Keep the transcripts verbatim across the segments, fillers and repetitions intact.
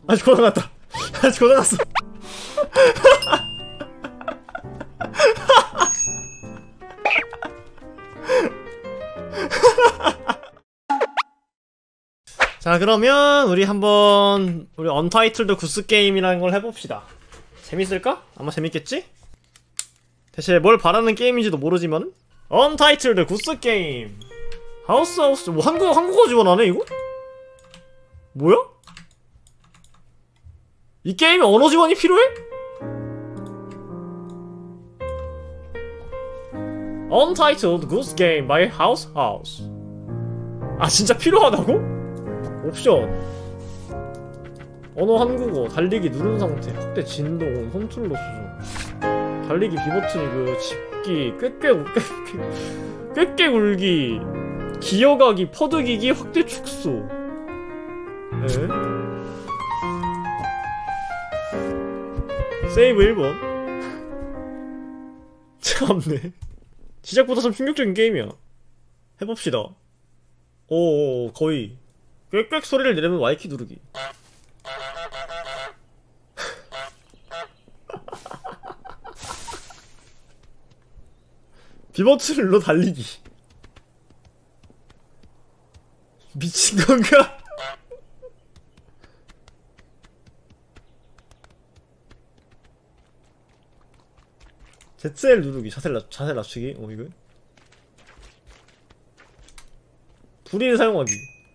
아직 고장났다. 아직 고장났어. 자, 그러면 우리 한번 우리 언타이틀드 구스 게임이라는 걸 해봅시다. 재밌을까? 아마 재밌겠지? 대체 뭘 바라는 게임인지도 모르지만 언타이틀드 구스 게임 하우스 하우스 뭐 한국어 한국어 지원하네 이거? 뭐야? 이 게임에 언어 지원이 필요해? Untitled Goose Game by House House. 아 진짜 필요하다고? 옵션 언어 한국어 달리기 누른 상태 확대 진동 컨트롤러 수정 달리기 B버튼이 그 집기 꽥꽥 꽥꽥 꽥꽥 울기 기어가기 퍼득이기 확대 축소. 에? 세이브 일 번. 참네. 시작부터 좀 충격적인 게임이야. 해봅시다. 오 거의 꽥꽥 소리를 내려면 Y키 누르기. B버튼을 눌러 달리기. 미친건가? 제트엘 누르기. 자세 낮, 자세 낮추기. 어 이거 불일 사용하기.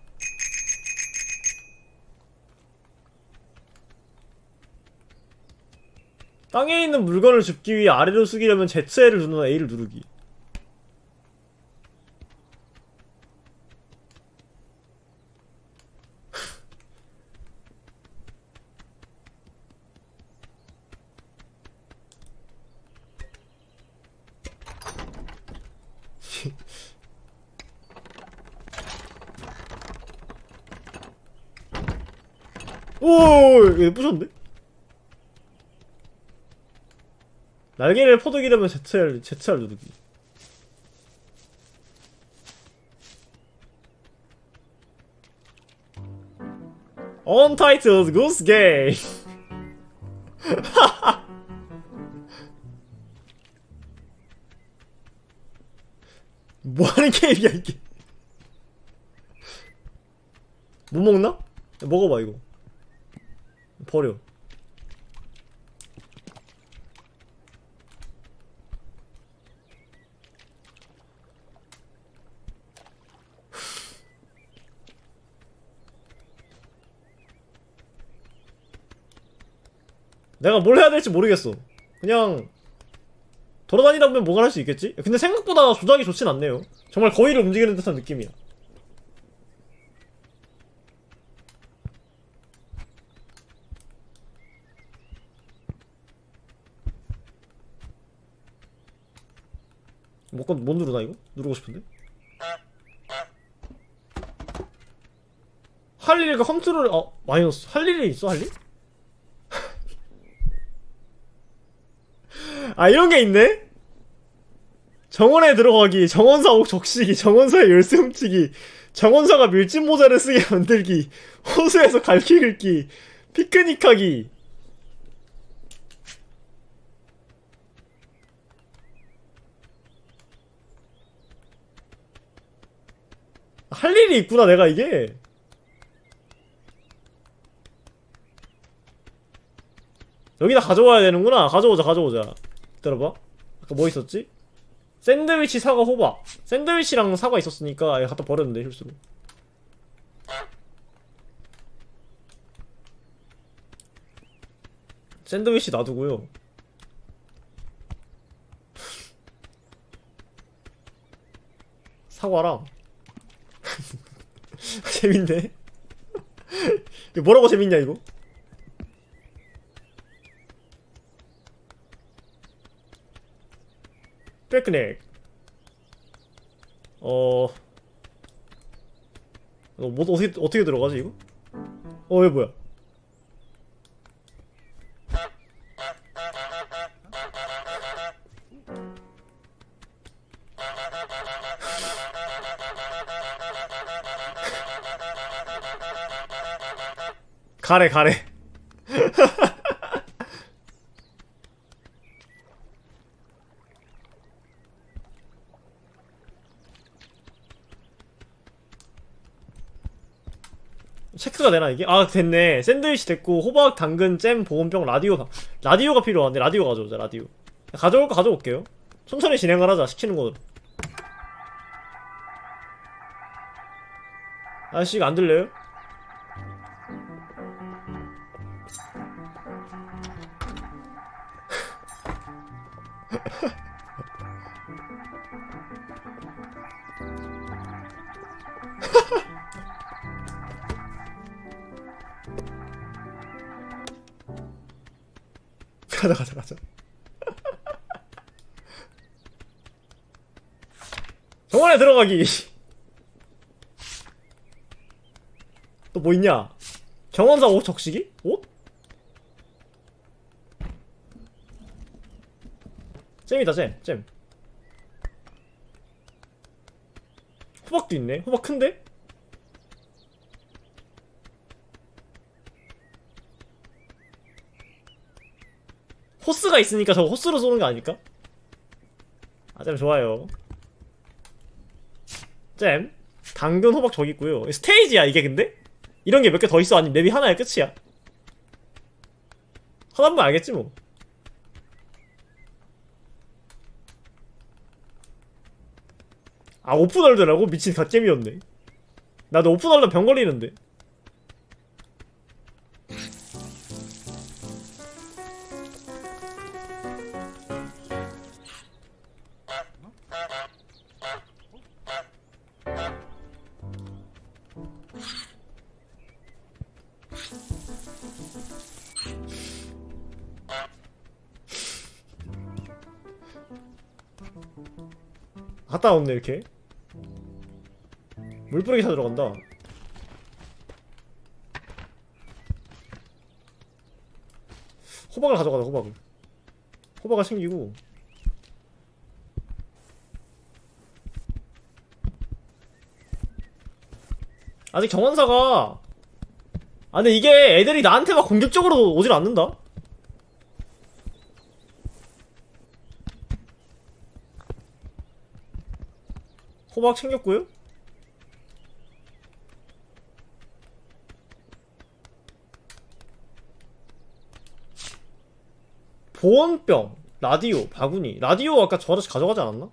땅에 있는 물건을 줍기 위해 아래로 숙이려면 제트엘을 누르나 A를 누르기. 오, 이거 부셨는데? 날개를 퍼득이려면 제트알, 제트알 누르기. Untitled Goose Game. 뭐하는 게임이야 이게. 뭐 먹나? 먹어봐 이거. 버려. 내가 뭘 해야 될지 모르겠어. 그냥 돌아다니다 보면 뭔가 할 수 있겠지? 근데 생각보다 조작이 좋진 않네요. 정말 거위를 움직이는 듯한 느낌이야. 못, 못 누르나 이거? 누르고 싶은데? 할 일과 컨트롤, 어, 마이너스. 할 일이 있어, 할 일? 아, 이런 게 있네? 정원에 들어가기, 정원사 옥 적시기, 정원사의 열쇠 훔치기, 정원사가 밀짚 모자를 쓰게 만들기, 호수에서 갈퀴 긁기, 피크닉 하기. 할 일이 있구나, 내가 이게. 여기다 가져와야 되는구나. 가져오자, 가져오자. 기다려봐. 아까 뭐 있었지? 샌드위치, 사과, 호박. 샌드위치랑 사과 있었으니까 갖다 버렸는데, 실수로. 샌드위치 놔두고요. 사과랑 재밌네. 이거 뭐라고 재밌냐 이거? 피크닉. 어... 어, 뭐 어떻게 어떻게 들어가지 이거? 어, 이거 뭐야? 가래 가래 체크가 되나 이게? 아 됐네. 샌드위치 됐고 호박, 당근, 잼, 보온병, 라디오. 라디오가 필요한데 라디오 가져오자. 라디오 가져올 거 가져올게요. 천천히 진행을 하자. 시키는 거는. 아저씨 이거 안 들려요? 가자 가자 가자. 정원에 들어가기. 또 뭐 있냐? 경험사 옷 적시기? 옷? 잼이다 잼 잼. 호박도 있네. 호박 큰데? 호스가 있으니까 저거 호스로 쏘는 거 아닐까? 아, 잼 좋아요. 잼. 당근 호박 저기 있고요. 스테이지야 이게 근데? 이런 게 몇 개 더 있어? 아니면 맵이 하나야 끝이야? 하나면 알겠지 뭐. 아 오픈월드라고? 미친 갓겜이었네. 나도 오픈월드 병 걸리는데. 갔다 왔네 이렇게. 물 뿌리기 찾으러 간다. 호박을 가져가자. 호박을 호박을 챙기고. 아직 경원사가. 아 근데 이게 애들이 나한테 막 공격적으로 오질 않는다. 호박 챙겼고요. 보온병, 라디오, 바구니. 라디오 아까 저 아저씨 가져가지 않았나?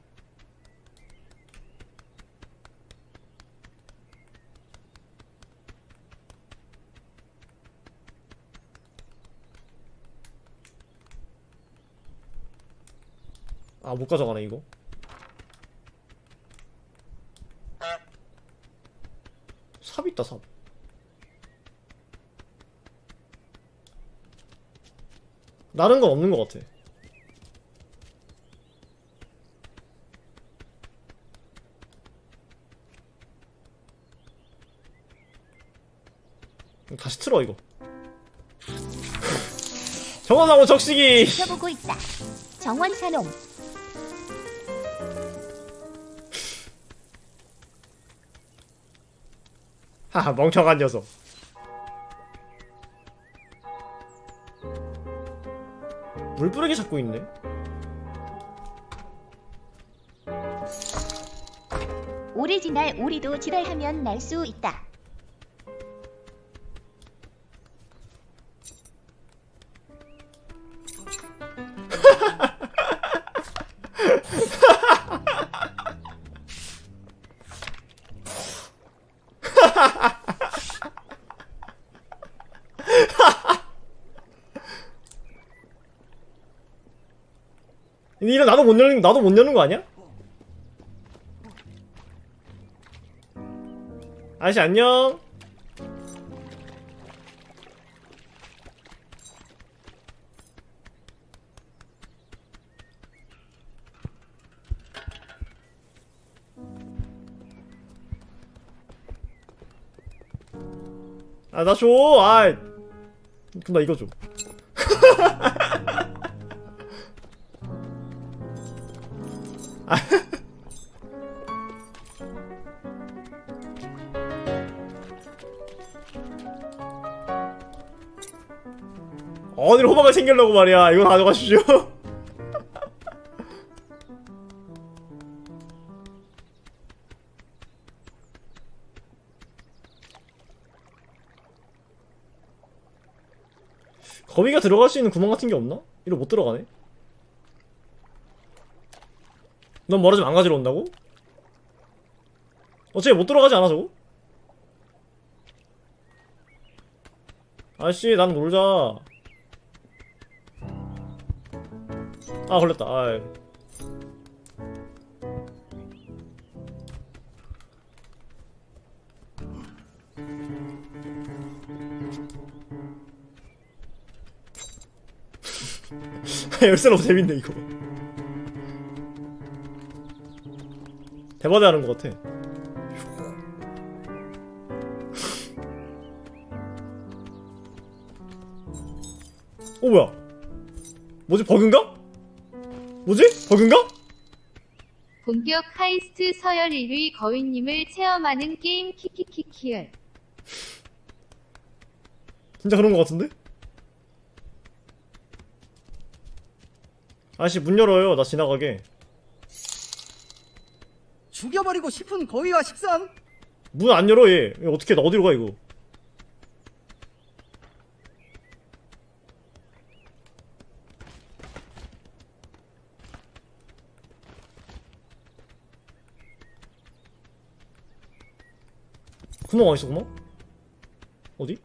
아 못 가져가네 이거. 삽 있다 삽. 다른 건 없는 것 같아. 다시 틀어 이거. 정원하고 적시기. 지켜보고 있다. 정원 사놈. 하하 멍청한 녀석. 물 뿌리기 잡고 있네. 오래 지날 오리도 지랄하면 날 수 있다. 이거 나도 못 여는 나도 못 여는 거 아니야? 아저씨 안녕. 아 나 줘. 아 그럼 나 이거 줘. 어딜 호박을 챙기려고 말이야. 이거 가져가십시오. 거미가 들어갈 수 있는 구멍 같은 게 없나? 이거 못 들어가네. 넌 멀어지면 안 가지러 온다고? 어차피 못 들어가지 않아 저거? 아저씨 난 놀자. 아 걸렸다. 아이. 열쇠 너무 재밌네 이거. 대바대 하는 것 같아. 어 뭐야? 뭐지 버그인가? 뭐지? 버그인가? 본격 하이스트 서열 일 위 거위님을 체험하는 게임 키키키키얼. 진짜 그런 것 같은데? 아저씨 문 열어요. 나 지나가게. 죽여버리고 싶은 거위와 식상. 문 안 열어 얘. 얘 어떻게 나 어디로 가 이거? 구멍 어딨어 구멍? 어디?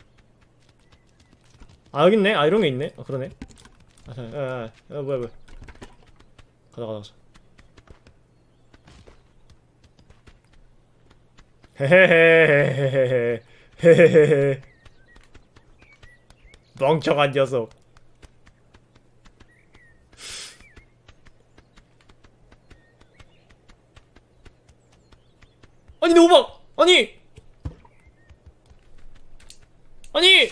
아 여기 있네. 아 이런 게 있네. 아 그러네. 아, 자, 야, 야, 야, 뭐야 뭐야. 가자 가자 가자. 헤헤헤헤헤헤헤헤헤 헤헤헤헤 멍청한 녀석. 아니 내 호박! 아니! 아니!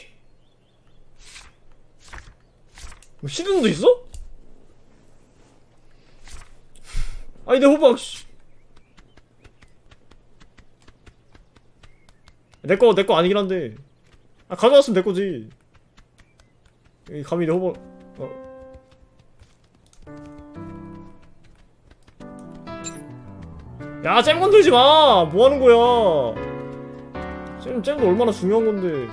뭐 시드는도 있어? 아니 내 호박 씨. 내꺼 내꺼 아니긴 한데. 아 가져왔으면 내꺼지. 이 감히 내 호박. 어. 야 잼 건들지마. 뭐하는 거야. 잼, 잼도 얼마나 중요한 건데.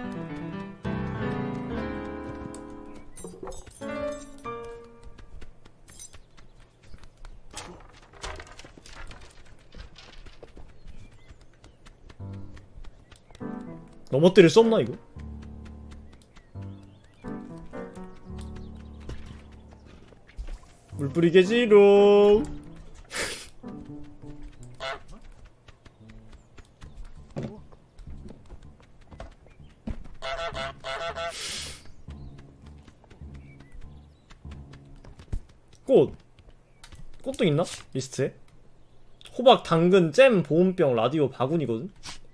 넘어뜨릴 수 없나 이거? 물 뿌리게지롱. 꽃 꽃도 있나? 리스트에? 호박, 당근, 잼, 보온병, 라디오, 바구니거든?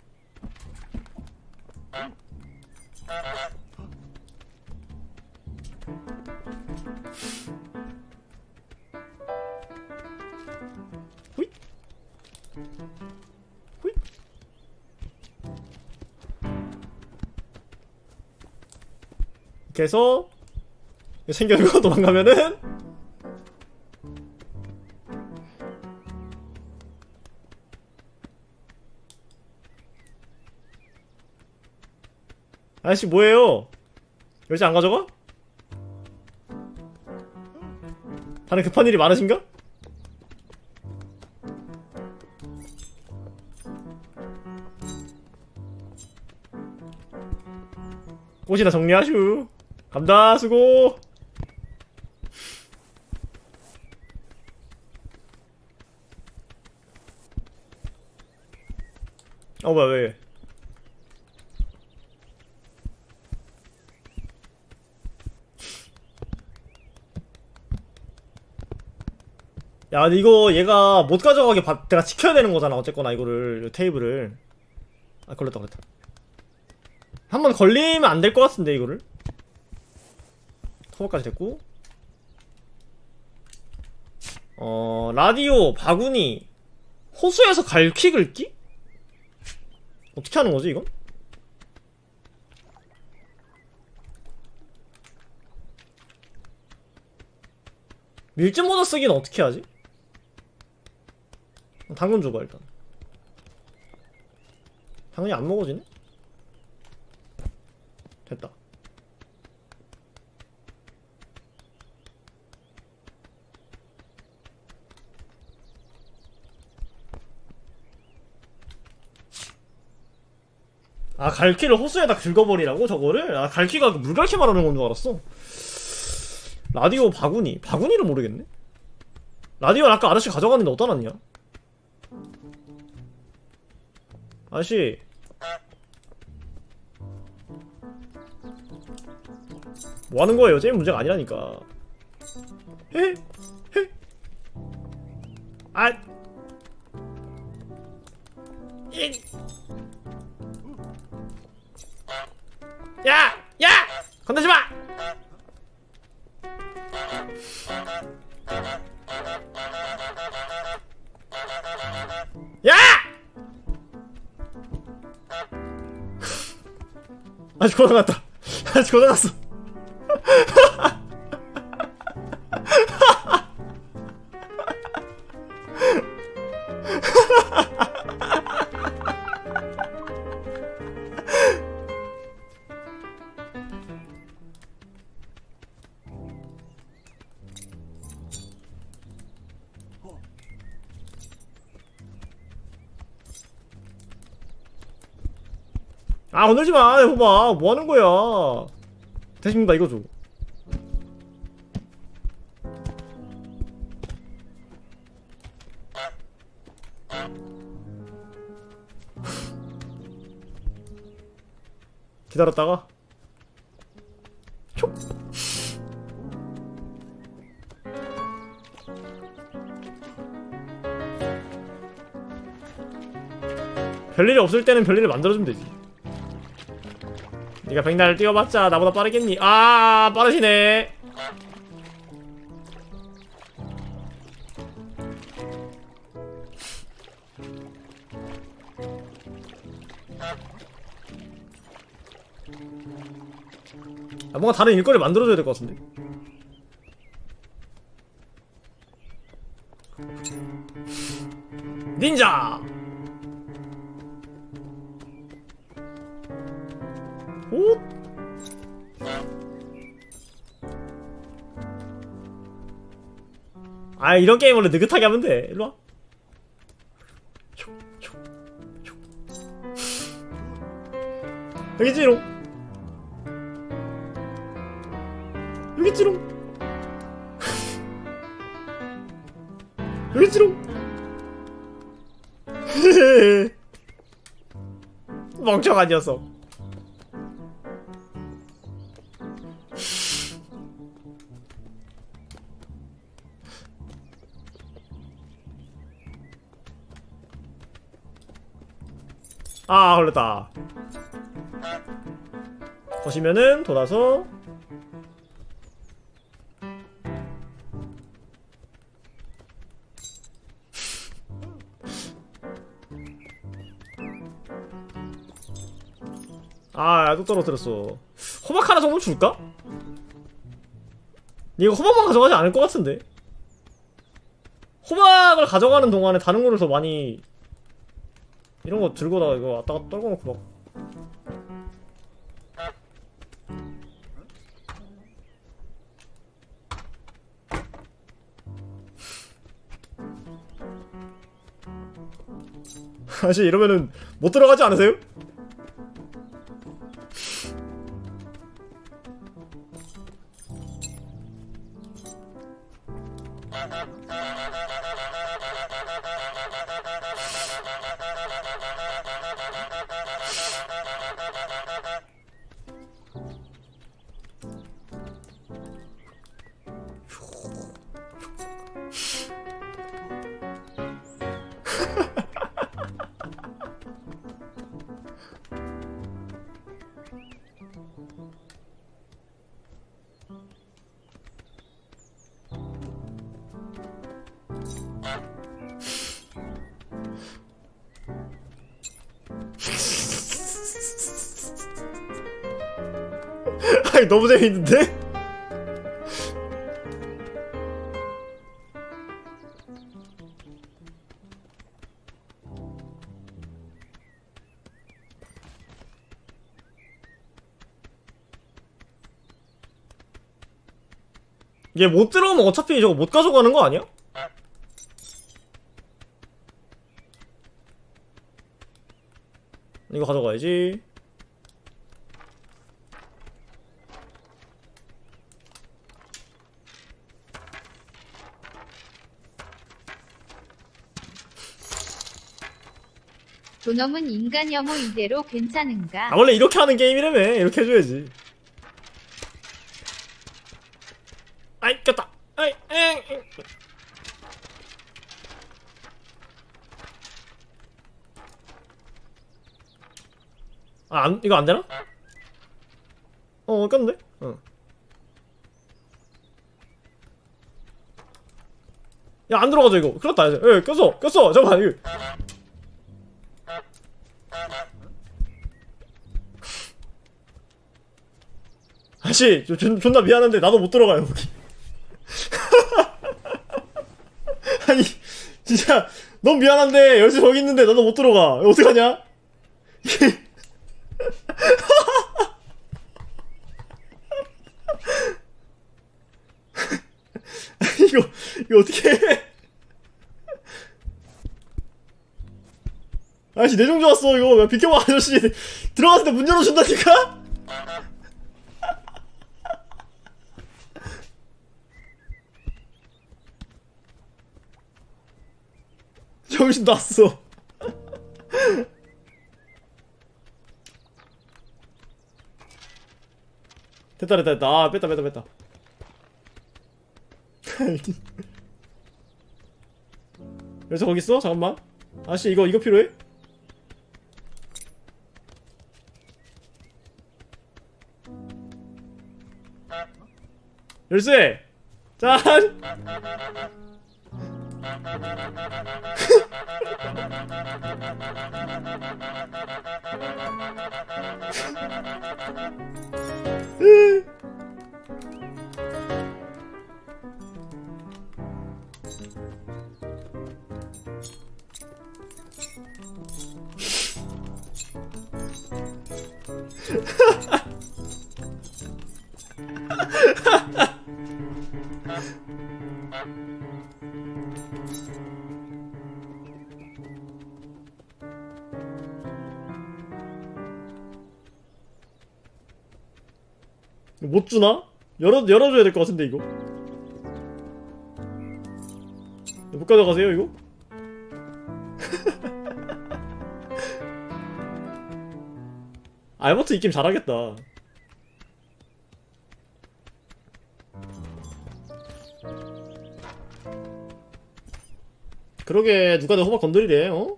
후잇? 후잇? 이렇게 해서 챙겨주고 도망가면은 아저씨 뭐예요? 열쇠 안 가져가? 다른 급한 일이 많으신가? 꽃이나 정리하슈. 감다 수고. 어 뭐야 왜? 야 근데 이거 얘가 못 가져가게 바, 내가 지켜야 되는 거잖아 어쨌거나 이거를 이 테이블을. 아 걸렸다 걸렸다. 한번 걸리면 안 될 것 같은데 이거를. 토박까지 됐고 어 라디오, 바구니, 호수에서 갈퀴 긁기? 어떻게 하는 거지 이건? 밀짚 모자 쓰기는 어떻게 하지? 당근 줘봐 일단. 당근이 안 먹어지네? 됐다. 아, 갈퀴를 호수에다 긁어버리라고 저거를? 아, 갈퀴가 물갈퀴 말하는 건 줄 알았어. 라디오 바구니. 바구니를 모르겠네? 라디오는 아까 아저씨 가져갔는데 어디다 놨냐? 아저씨. 뭐 하는 거예요? 제일 문제가 아니라니까. 헤? 헤? 아. 이. 야! 야! 건들지 마! 야! 아직 고장났다. 아직 고장났어. 아, 건들지마. 해봐. 뭐하는 거야. 대신 나 이거 줘. 기다렸다가 촉. 별일이 없을 때는 별일을 만들어주면 되지. 니가 백날을 뛰어봤자 나보다 빠르겠니? 아, 빠르시네. 아, 뭔가 다른 일거리를 만들어줘야 될 것 같은데. 닌자! 오? 아, 이런 게임 원래 느긋하게 하면 돼. 일로와. 여기 지롱. 여기 지롱. 여기 지롱. 멍청한 녀석. 아, 걸렸다. 보시면은 돌아서 아, 또 떨어뜨렸어. 호박 하나 정도 줄까? 이거 호박만 가져가지 않을 것 같은데. 호박을 가져가는 동안에 다른 거를 더 많이 이런 거 들고다가 이거 왔다가 떨궈놓고 막. 사실 이러면은 못 들어가지 않으세요? 아니, 너무 재밌는데? 얘 못 들어오면 어차피 저거 못 가져가는 거 아니야? 이거 가져가야지. 존엄은 인간 혐오 이대로 괜찮은가? 아 원래 이렇게 하는 게임이라며. 이렇게 해줘야지. 아이 꼈다. 아이 엥. 아, 안, 이거 안 되나? 어, 꼈는데? 어. 야, 안 들어가죠, 이거. 큰일 났다. 예, 꼈어, 꼈어. 잠깐만, 이거. 아씨, 저, 존, 존나 미안한데, 나도 못 들어가요, 여기. 아니, 진짜, 너무 미안한데, 열쇠 저기 있는데, 나도 못 들어가. 이거 어떡하냐? 이거 이거 어떻게 해? 아저씨 내정 좋았어 이거. 야, 비켜봐 아저씨. 들어갔을 때 문 열어준다니까? 정신 났어. 됐다 됐다 됐다. 아 뺐다 뺐다 뺐다. 열쇠 거기 있어? 잠깐만. 아씨 이거 이거 필요해? 열쇠! 짠! 못 주나? 열어 열어줘야 될 것 같은데 이거. 못 가져가세요 이거? 알버트 이 게임 잘하겠다. 그러게 누가 내 호박 건드리래. 어?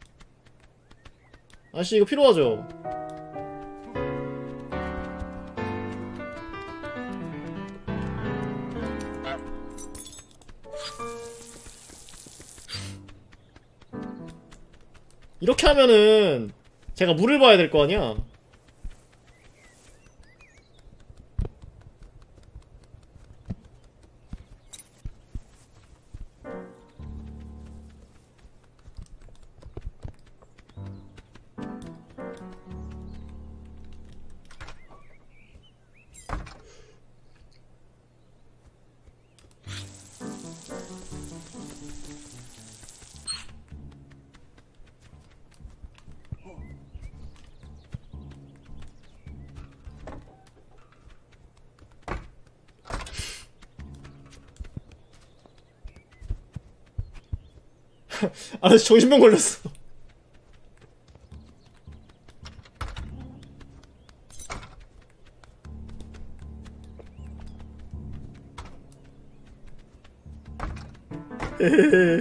아씨 이거 필요하죠? 이렇게 하면은 제가 물을 봐야 될 거 아니야? 아저씨 정신병 걸렸어. 헤헤헤.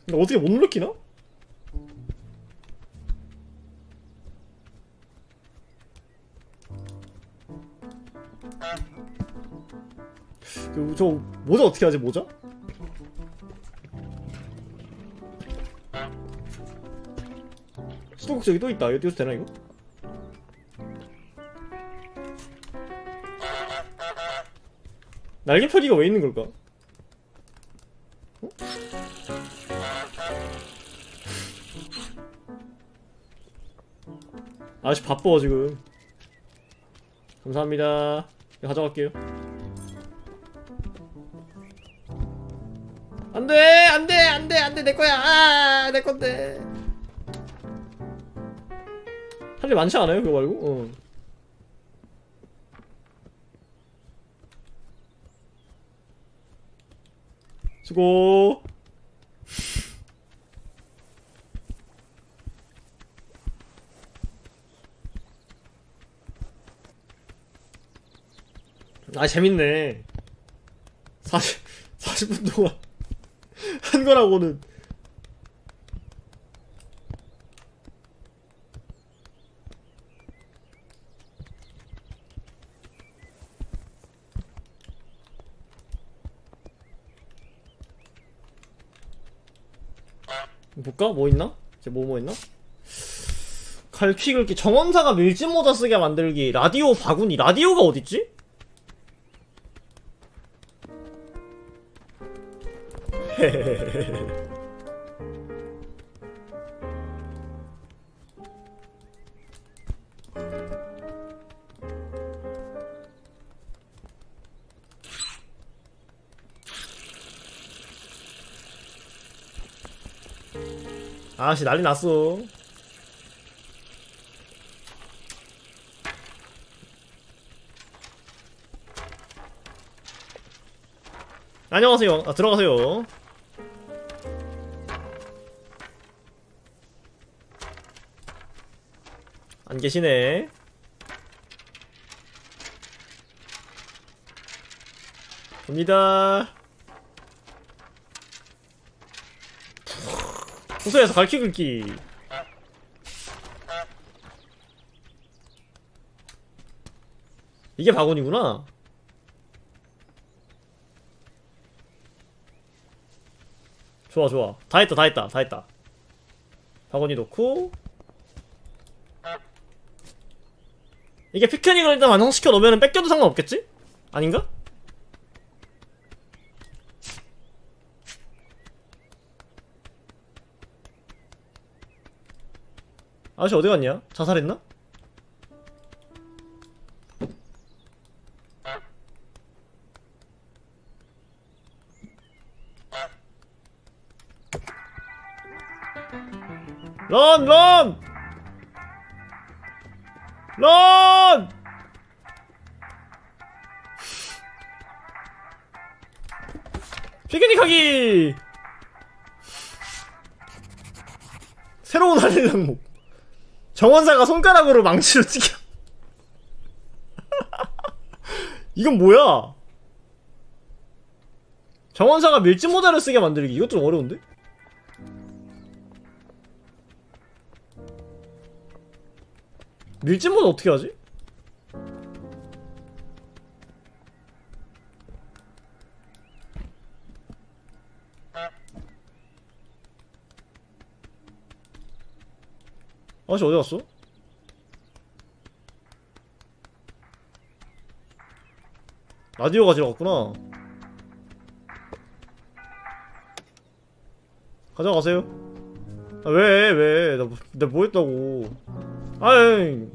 근데 어떻게 못 눌러키나? 저, 저 모자 어떻게 하지 모자? 수도꼭지 여기 또 있다. 이거 띄워도 되나 이거? 날개 펴기가 왜 있는 걸까? 어? 아저씨 바빠 지금. 감사합니다. 이거 가져갈게요. 안돼 안돼 안돼 안돼 내거야. 아 내건데. 할 일 많지 않아요 그거 말고? 어. 수고. 아 재밌네. 사십 사십 분 동안 한 거라고는. 볼까? 뭐 있나? 이제 뭐 뭐 있나? 갈퀴 긁기, 정원사가 밀짚 모자 쓰게 만들기, 라디오 바구니. 라디오가 어딨지? 아씨 난리 났어. 안녕하세요. 아 들어가세요. 안 계시네. 옵니다. 호수에서 갈퀴 긁기. 이게 바구니구나. 좋아 좋아. 다 했다 다 했다 다 했다. 바구니 놓고. 이게 피크닉을 일단 완성시켜 놓으면 뺏겨도 상관없겠지? 아닌가? 아저씨 어디 갔냐? 자살했나? 런! 런! 런! 피크닉 하기! 새로운 할일 항목. 정원사가 손가락으로 망치로 튀겨. 이건 뭐야? 정원사가 밀짚 모자를 쓰게 만들기. 이것 좀 어려운데? 밀짚 모자 어떻게 하지? 아저씨 어디 갔어? 라디오 가지러 갔구나. 가져가세요. 아, 왜, 왜? 나, 나 뭐 했다고. 아이.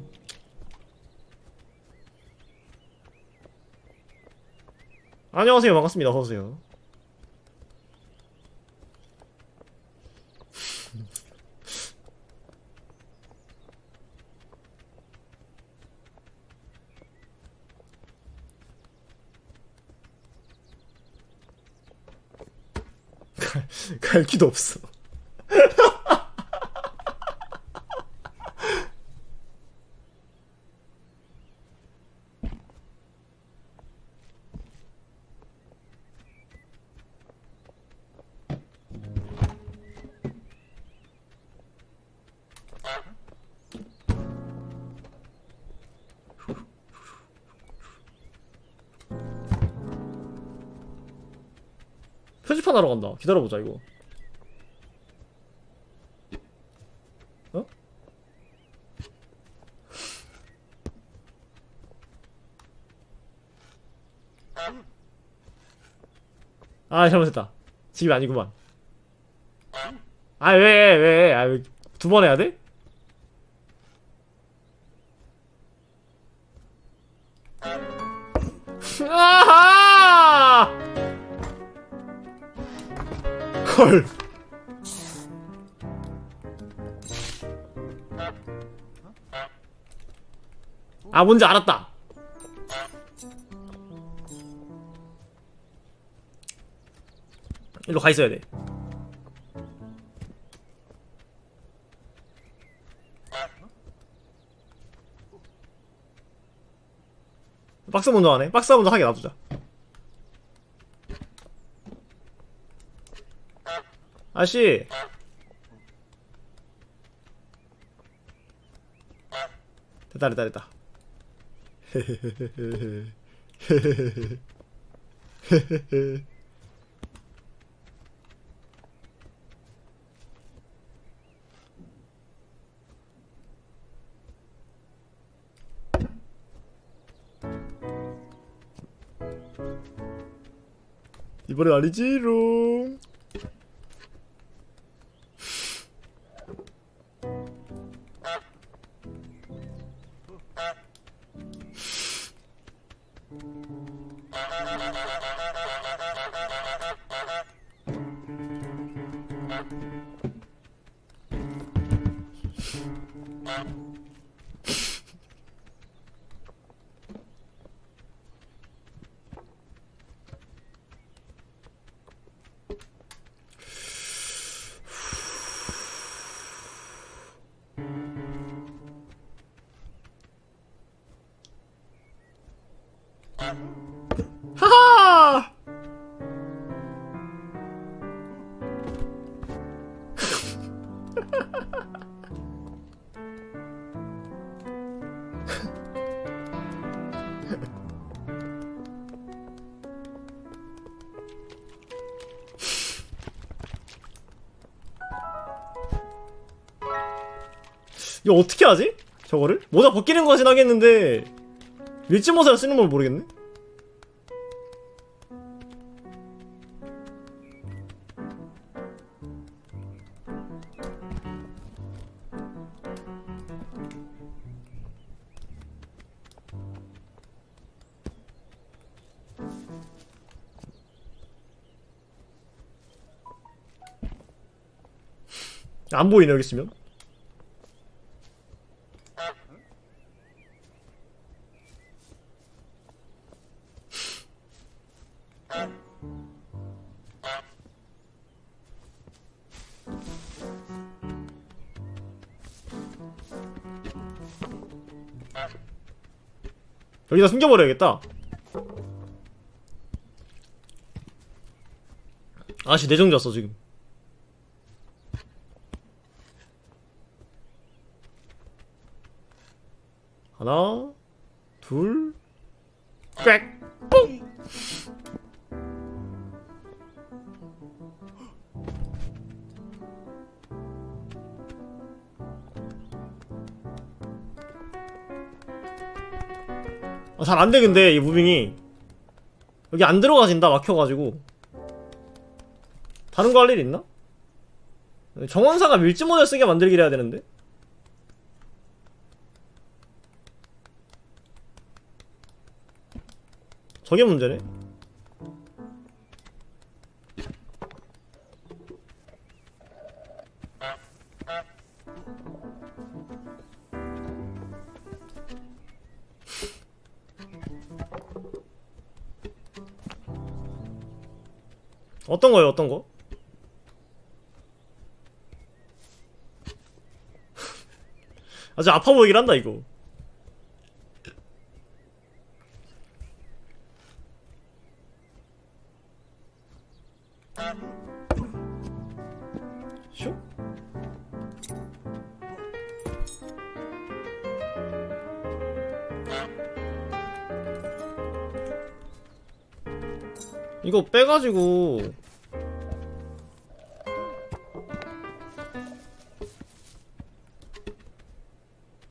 안녕하세요. 반갑습니다. 어서오세요. 갈 기도 없어. 표지판 하러 간다. 기다려보자 이거. 어? 아 잘못했다. 집이 아니구만. 아 왜 왜? 아 왜 두 번 해야 돼? 아하! 헐. 아 뭔지 알았다. 일로 가 있어야 돼. 박스 먼저 하네. 박스 먼저 하게 놔두자. 아씨. 됐다 됐다 됐다. 이번엔 아니지롱. 하하! 이거 어떻게 하지? 저거를? 모자 벗기는 것이 나겠는데 밀짚모자를 쓰는 걸 모르겠네? 안 보이네 여기 있으면. 여기다 숨겨버려야겠다. 아씨 내정 잤어 지금. 하나 둘 꽥 뿡. 아, 잘 안돼 근데 이 무빙이 여기 안 들어가진다 막혀가지고. 다른 거 할 일 있나? 정원사가 밀짚모자 쓰게 만들기를 해야 되는데. 저게 문제네. 어떤 거예요, 어떤 거? 아주 아파 보이긴 한다, 이거. 슉? 이거 빼가지고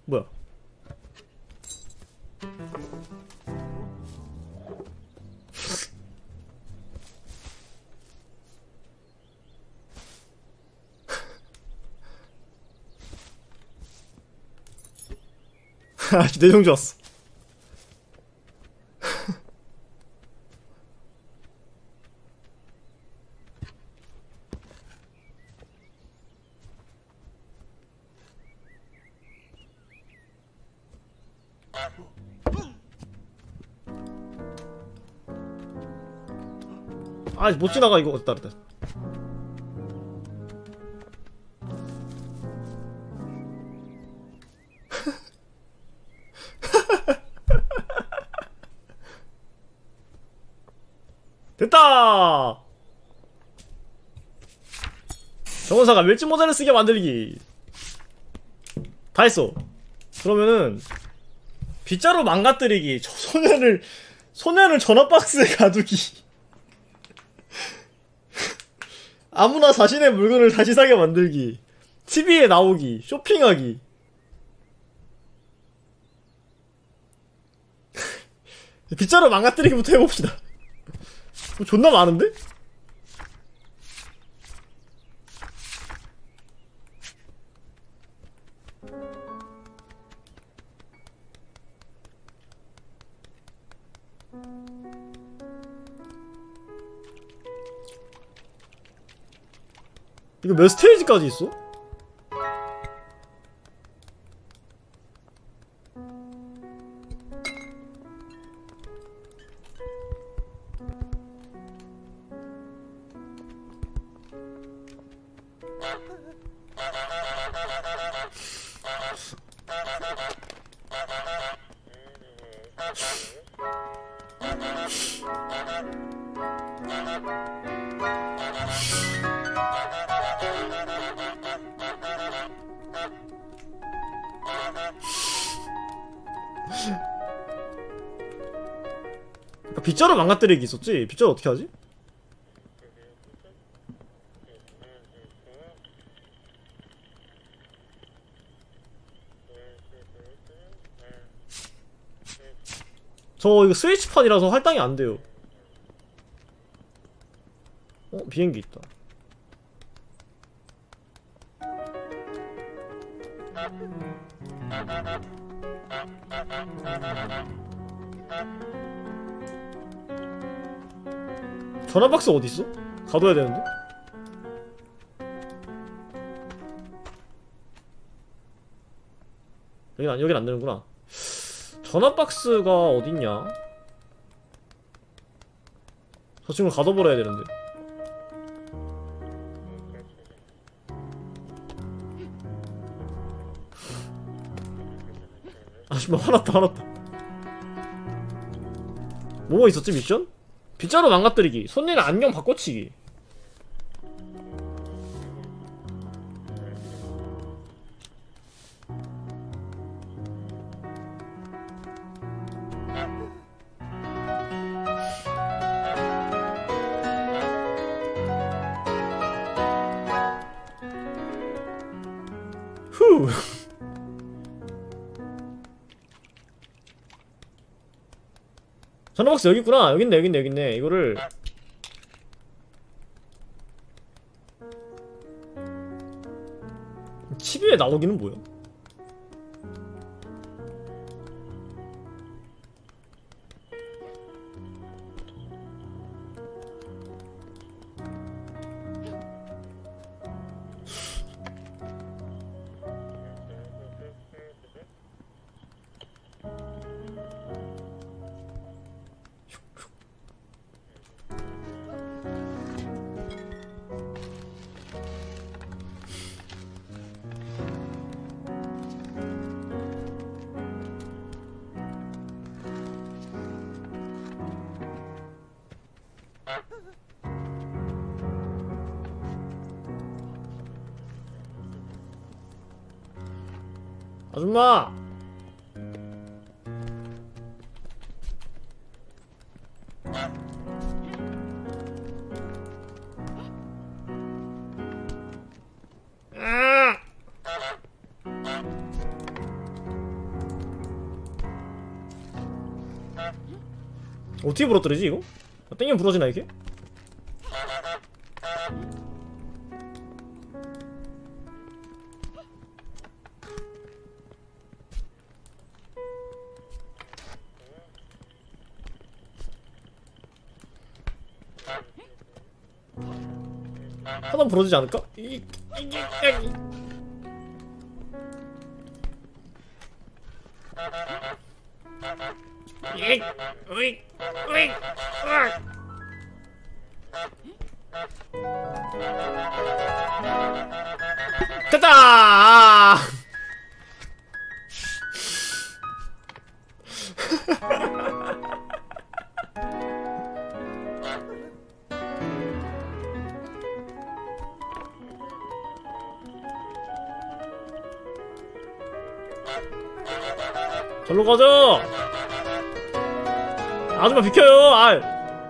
뭐야? 아, 내정 좋았어. 아, 못 지나가 이거. 됐다, 됐다. 됐다! 정원사가 멸치 모자를 쓰게 만들기. 다 했어. 그러면은 빗자루 망가뜨리기. 저 소년을 소년을 전화박스에 가두기. 아무나 자신의 물건을 다시 사게 만들기. 티비에 나오기. 쇼핑하기. 빗자루 망가뜨리기부터 해봅시다. 뭐 존나 많은데? 이거 몇 스테이지까지 있어? 빗자루 망가뜨리기 있었지? 빗자루 어떻게 하지? 저 이거 스위치판이라서 할당이 안 돼요. 어? 비행기 있다. 전화박스 어딨어? 가둬야 되는데? 여긴 안, 여긴 안 되는구나. 전화박스가 어딨냐? 저 친구를 가둬버려야 되는데. 아줌마 화났다 화났다. 뭐뭐 있었지 미션? 빗자루 망가뜨리기, 손님 안경 바꿔치기. 후. 전화박스 여기 있구나. 여기 있네, 여기 있네, 여기 있네. 이거를 티비에 나오기는 뭐야? 아줌마! 어떻게 부러뜨리지 이거? 아, 땡기면 부러지나 이게? 하다 부러지지 않을까? 이, 이, 이, 이. 이, 으이, 으이, 으악. 됐다! 절로 가자! 아줌마 비켜요! 아이!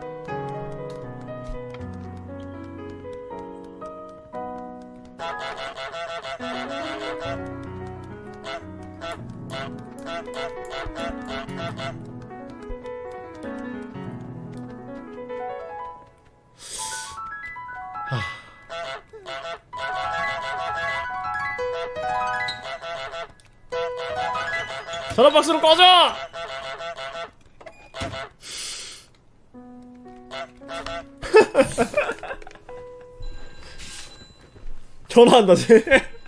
전화박스로 꺼져! 전화한다 쟤.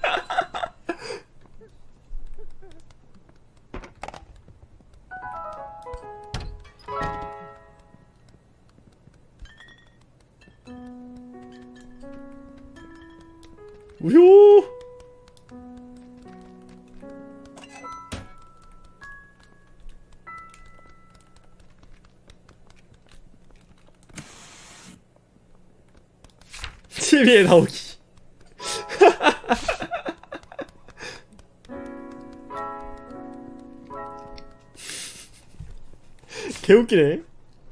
우효. 티비에 나오기. 개웃기네.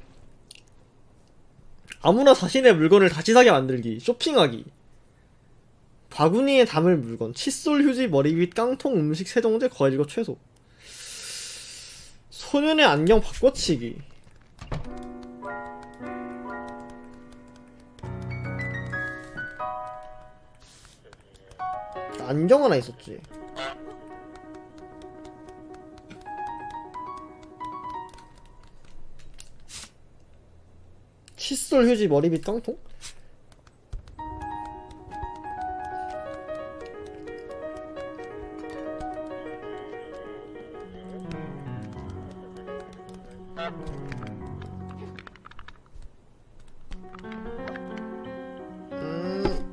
아무나 자신의 물건을 다시 사게 만들기. 쇼핑하기. 바구니에 담을 물건. 칫솔, 휴지, 머리빗, 깡통, 음식, 세정제, 거리고 최소. 소년의 안경 바꿔치기. 안경 하나 있었지. 칫솔, 휴지, 머리빗, 깡통? 음...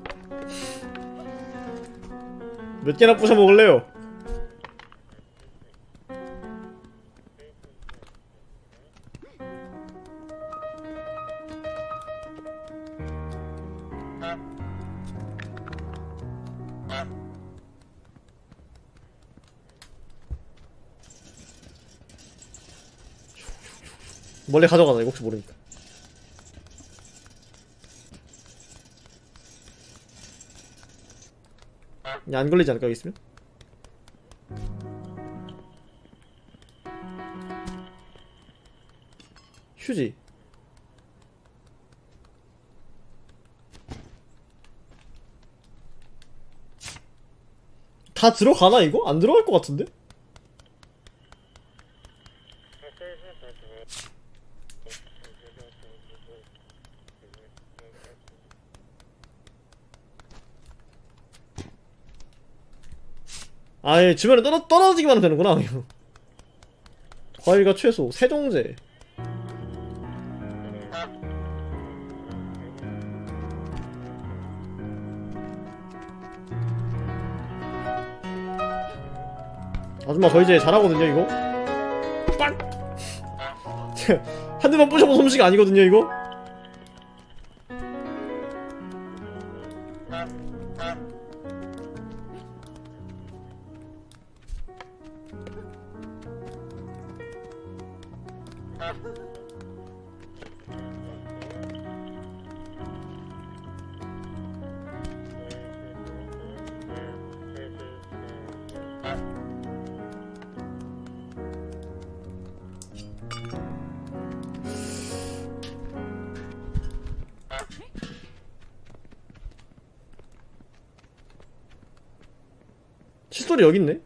몇 개나 부셔 먹을래요? 몰래 가져가자 이거 혹시 모르니까. 야, 안 걸리지 않을까 여기 있으면? 휴지. 다 들어가나 이거? 안 들어갈 것 같은데? 아예 주변에 떨어, 떨어지기만 하면 되는구나. 과일과 채소, 세정제. 아줌마 저 이제 잘하거든요 이거. 빡! 한 대만 부셔본 솜씨가 아니거든요 이거. 칫솔이 여기 있네.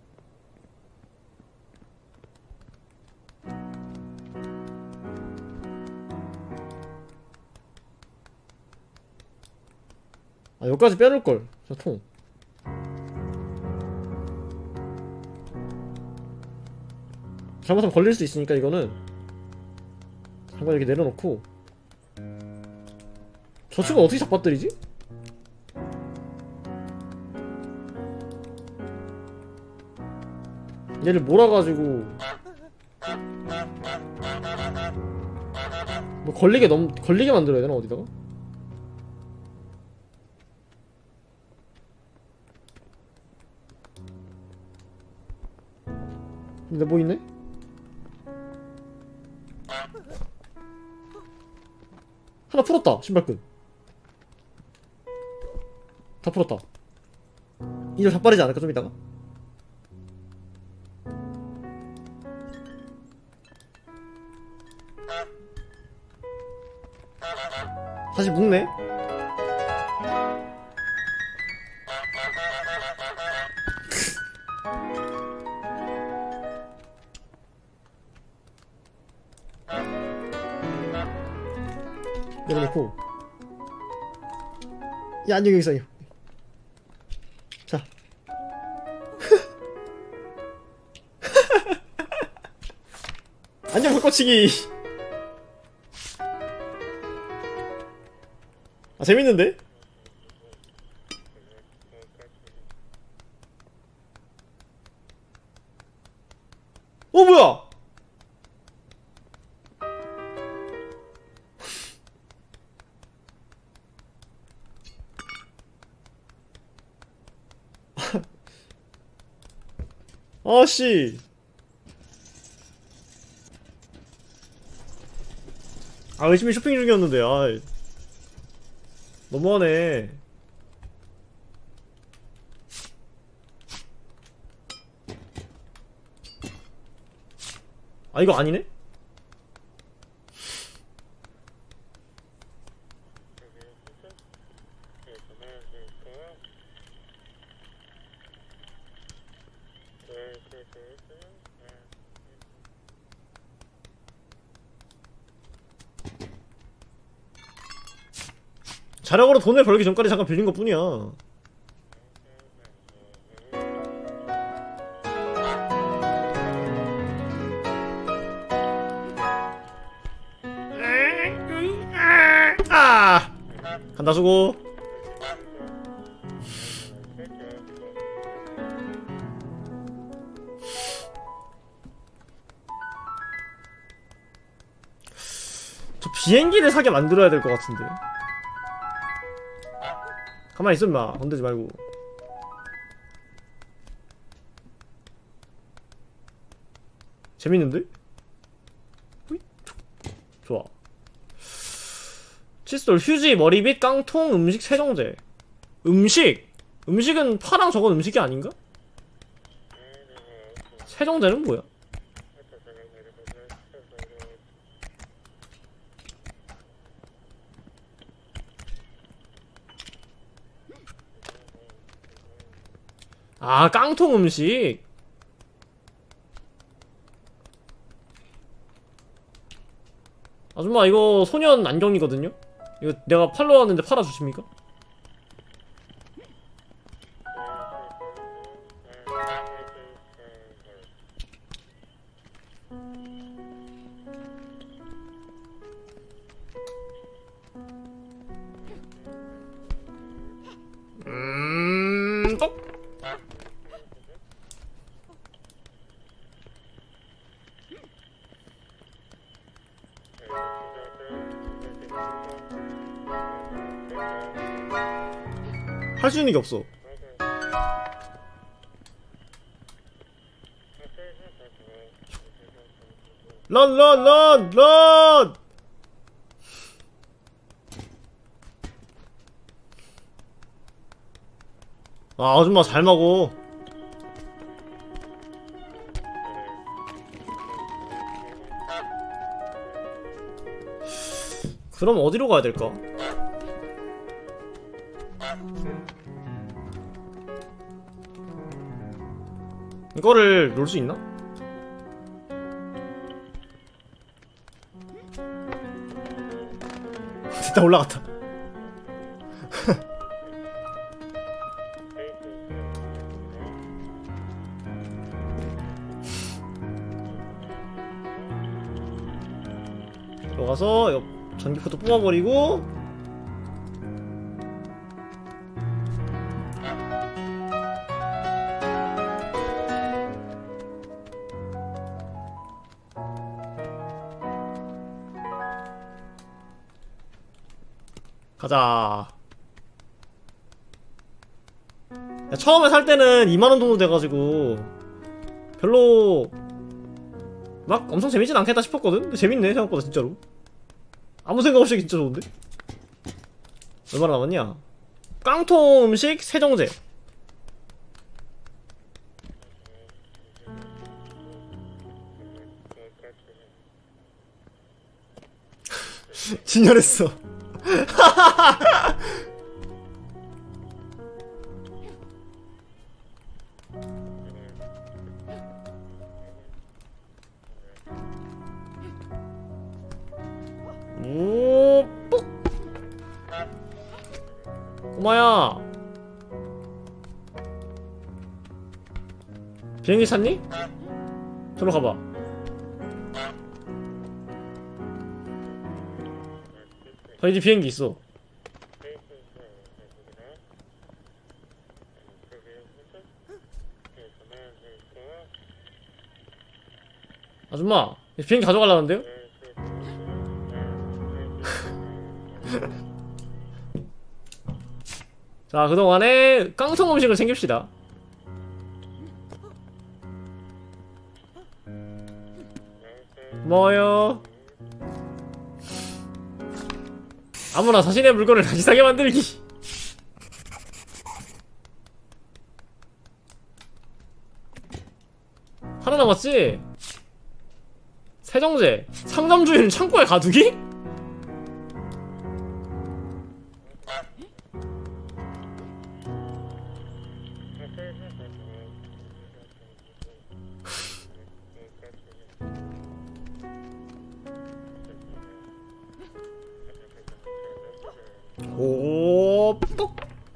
아, 여기까지 빼놓을걸. 저 통. 잘못하면 걸릴 수 있으니까 이거는 잠깐 이렇게 내려놓고. 저 친구는 어떻게 잡아뜨리지? 얘를 몰아가지고 뭐 걸리게 넘 걸리게 만들어야 되나 어디다가? 근데 뭐 있네? 하나 풀었다. 신발끈 다 풀었다. 이절 자빠르지 않을까 좀 이따가? 다시 묶네? 내려놓고. 야, 안녕, 여기 있어요. 자. 안녕, 바꿔치기. 아, 재밌는데? 어, 뭐야? 아씨. 아, 열심히 쇼핑 중이었는데. 아, 너무하네. 아, 이거 아니네? 자력으로 돈을 벌기 전까지 잠깐 빌린 것 뿐이야. 아! 간다 수고. 저 비행기를 사게 만들어야 될 것 같은데. 가만히 있어 임마. 건들지 말고. 재밌는데? 후잇. 좋아. 칫솔, 휴지, 머리빗, 깡통, 음식, 세정제. 음식! 음식은 파랑 저건 음식이 아닌가? 세정제는 뭐야? 아, 깡통 음식. 아줌마, 이거 소년 안경이거든요? 이거 내가 팔러 왔는데 팔아주십니까? 음... 똑! 할 수 있는 게 없어. 런, 런, 런, 런! 아, 아줌마 잘 먹어. 그럼 어디로 가야 될까? 이거를 놓을 수 있나? 됐다, 올라갔다. 들어가서 옆 전기포도 뽑아버리고 가자. 야, 처음에 살 때는 이만원 정도 돼가지고 별로 막 엄청 재밌진 않겠다 싶었거든? 근데 재밌네 생각보다 진짜로. 아무 생각 없이 진짜 좋은데? 얼마나 남았냐? 깡통 음식 세정제. 진열했어. 오, 뽁! 꼬마야, 비행기 탔니? 저로 가봐. 저희 집 비행기 있어. 아줌마, 비행기 가져가려는데요? 자, 그동안에 깡통 음식을 챙깁시다. 고마워요. 아무나 자신의 물건을 다시 사게 만들기. 하나 남았지? 세정제. 상점 주인 창고에 가두기? 오, 뽁!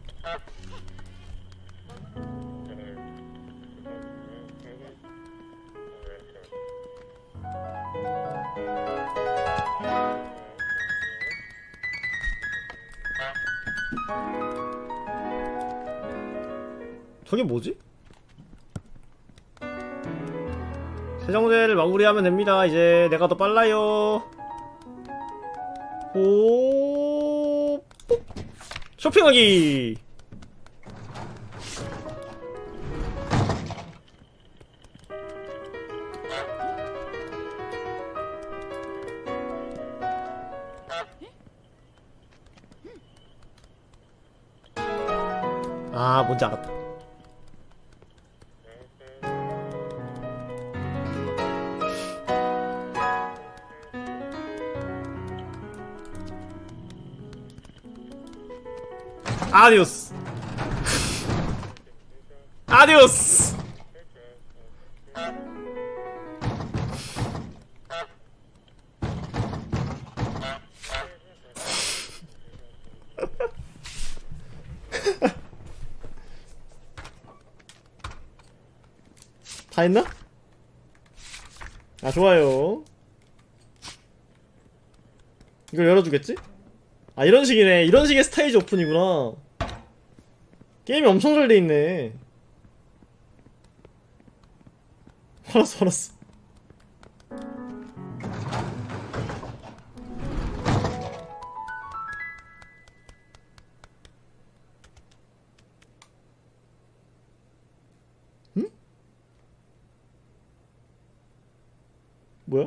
저게 뭐지? 세정제를 마무리하면 됩니다. 이제 내가 더 빨라요. 오, 뽁! 쇼핑하기. 아, 뭔지 알았다. 아디오스. 아디오스. 다 했나? 아, 좋아요. 이걸 열어주겠지? 아, 이런 식이네. 이런 식의 스테이지 오픈이구나. 게임이 엄청 잘 돼있네. 알았어, 알았어. 응? 뭐야?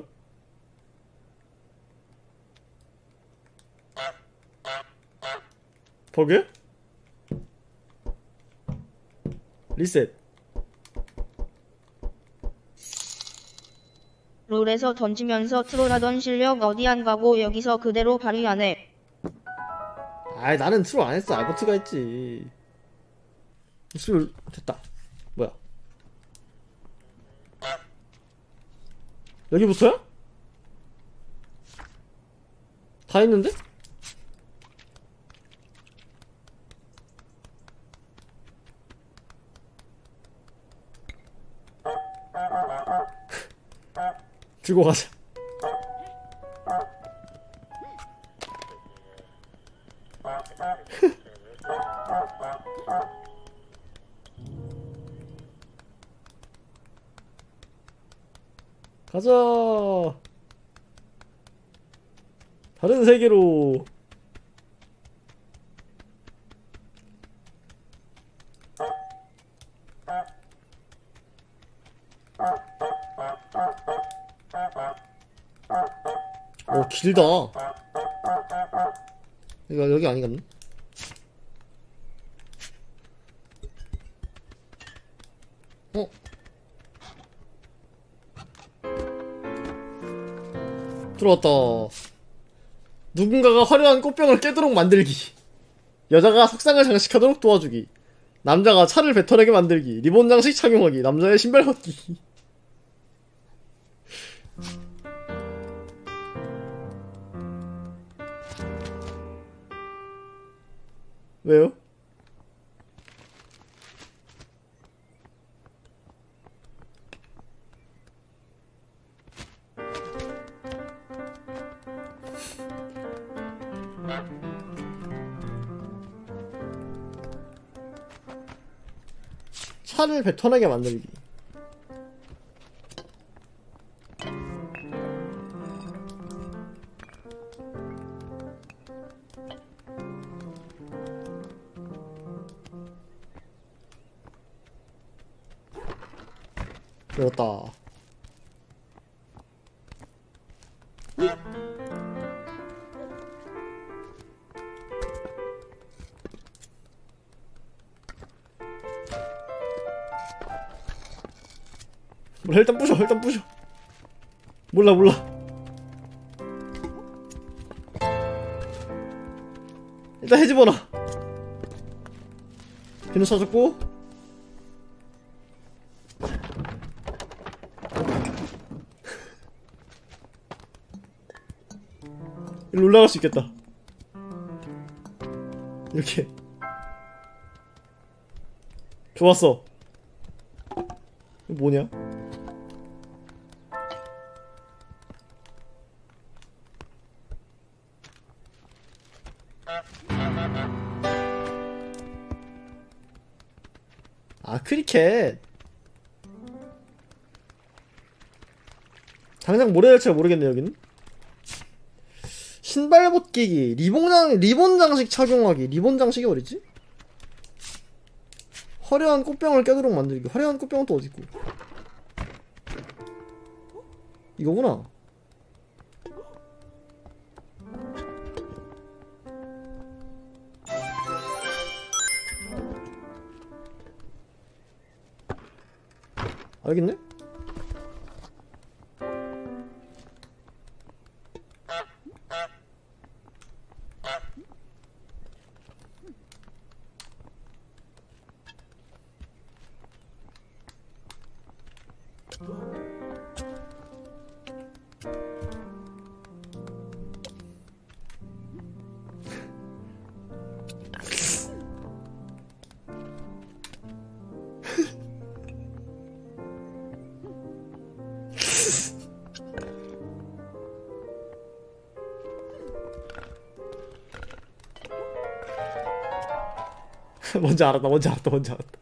버그? 리셋. 롤에서 던지면서 트롤하던 실력 어디 안 가고 여기서 그대로 발휘하네. 아이, 나는 트롤 안 했어. 알버트가 했지. 트롤 됐다. 뭐야? 여기부터야? 다 했는데? 들고 가자. 가자. 다른 세계로. 오, 길다. 이거 여기 아니겠네? 어? 들어왔다. 누군가가 화려한 꽃병을 깨도록 만들기. 여자가 석상을 장식하도록 도와주기. 남자가 차를 뱉어내게 만들기. 리본 장식 착용하기. 남자의 신발 벗기. 왜요? 차를 뱉어내게 만들기. 배웠다. 몰라, 일단 부셔, 일단 부셔. 몰라, 몰라. 일단 해집어놔. 비누 사줬고. 일로 올라갈 수 있겠다. 이렇게. 좋았어. 이거 뭐냐? 아, 크리켓. 당장 뭘 해야 할지 모르겠네, 여기는. 신발 벗기기, 리본 장, 리본 장식 착용하기. 리본 장식이 어디지? 화려한 꽃병을 깨도록 만들기. 화려한 꽃병은 또 어딨고? 이거구나. 알겠네? 뭔지 알았다, 뭔지 알았다, 뭔지 알았다.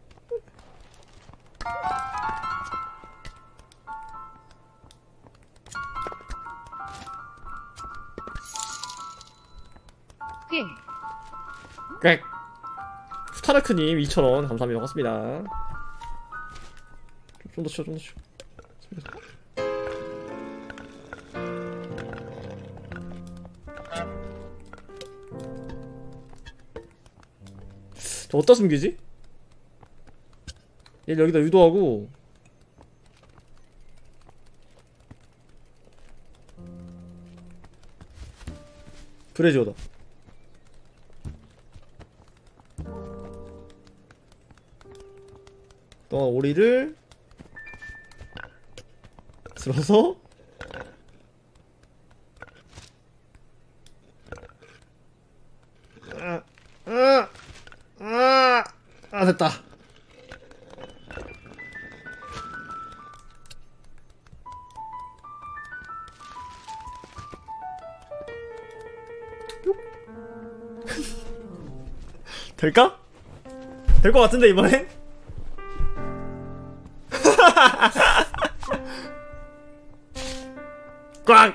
꽤. 꽥. 후타르크님 이천 원 감사합니다. 고맙습니다. 좀 더 치워, 좀 더 치워. 저 어디다 숨기지? 얘 여기다 유도하고. 브레지오다. 또 오리를 들어서 됐다. 될까? 될 것 같은데 이번엔? 꽉!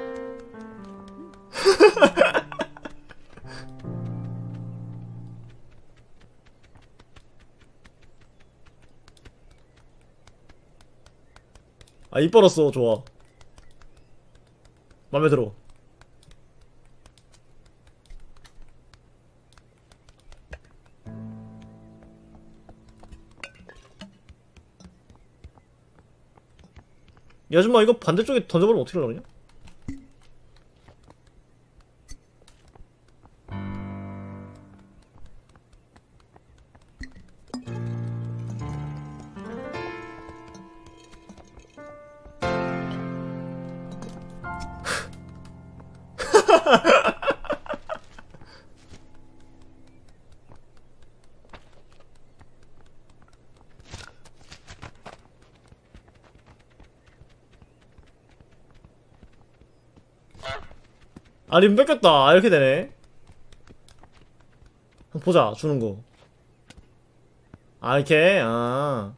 아, 입 벌었어. 좋아. 맘에 들어. 이 아줌마 이거 반대쪽에 던져버리면 어떻게 하려냐? 아, 림 뺏겼다. 아, 이렇게 되네. 한번 보자, 주는 거. 아, 이렇게, 아.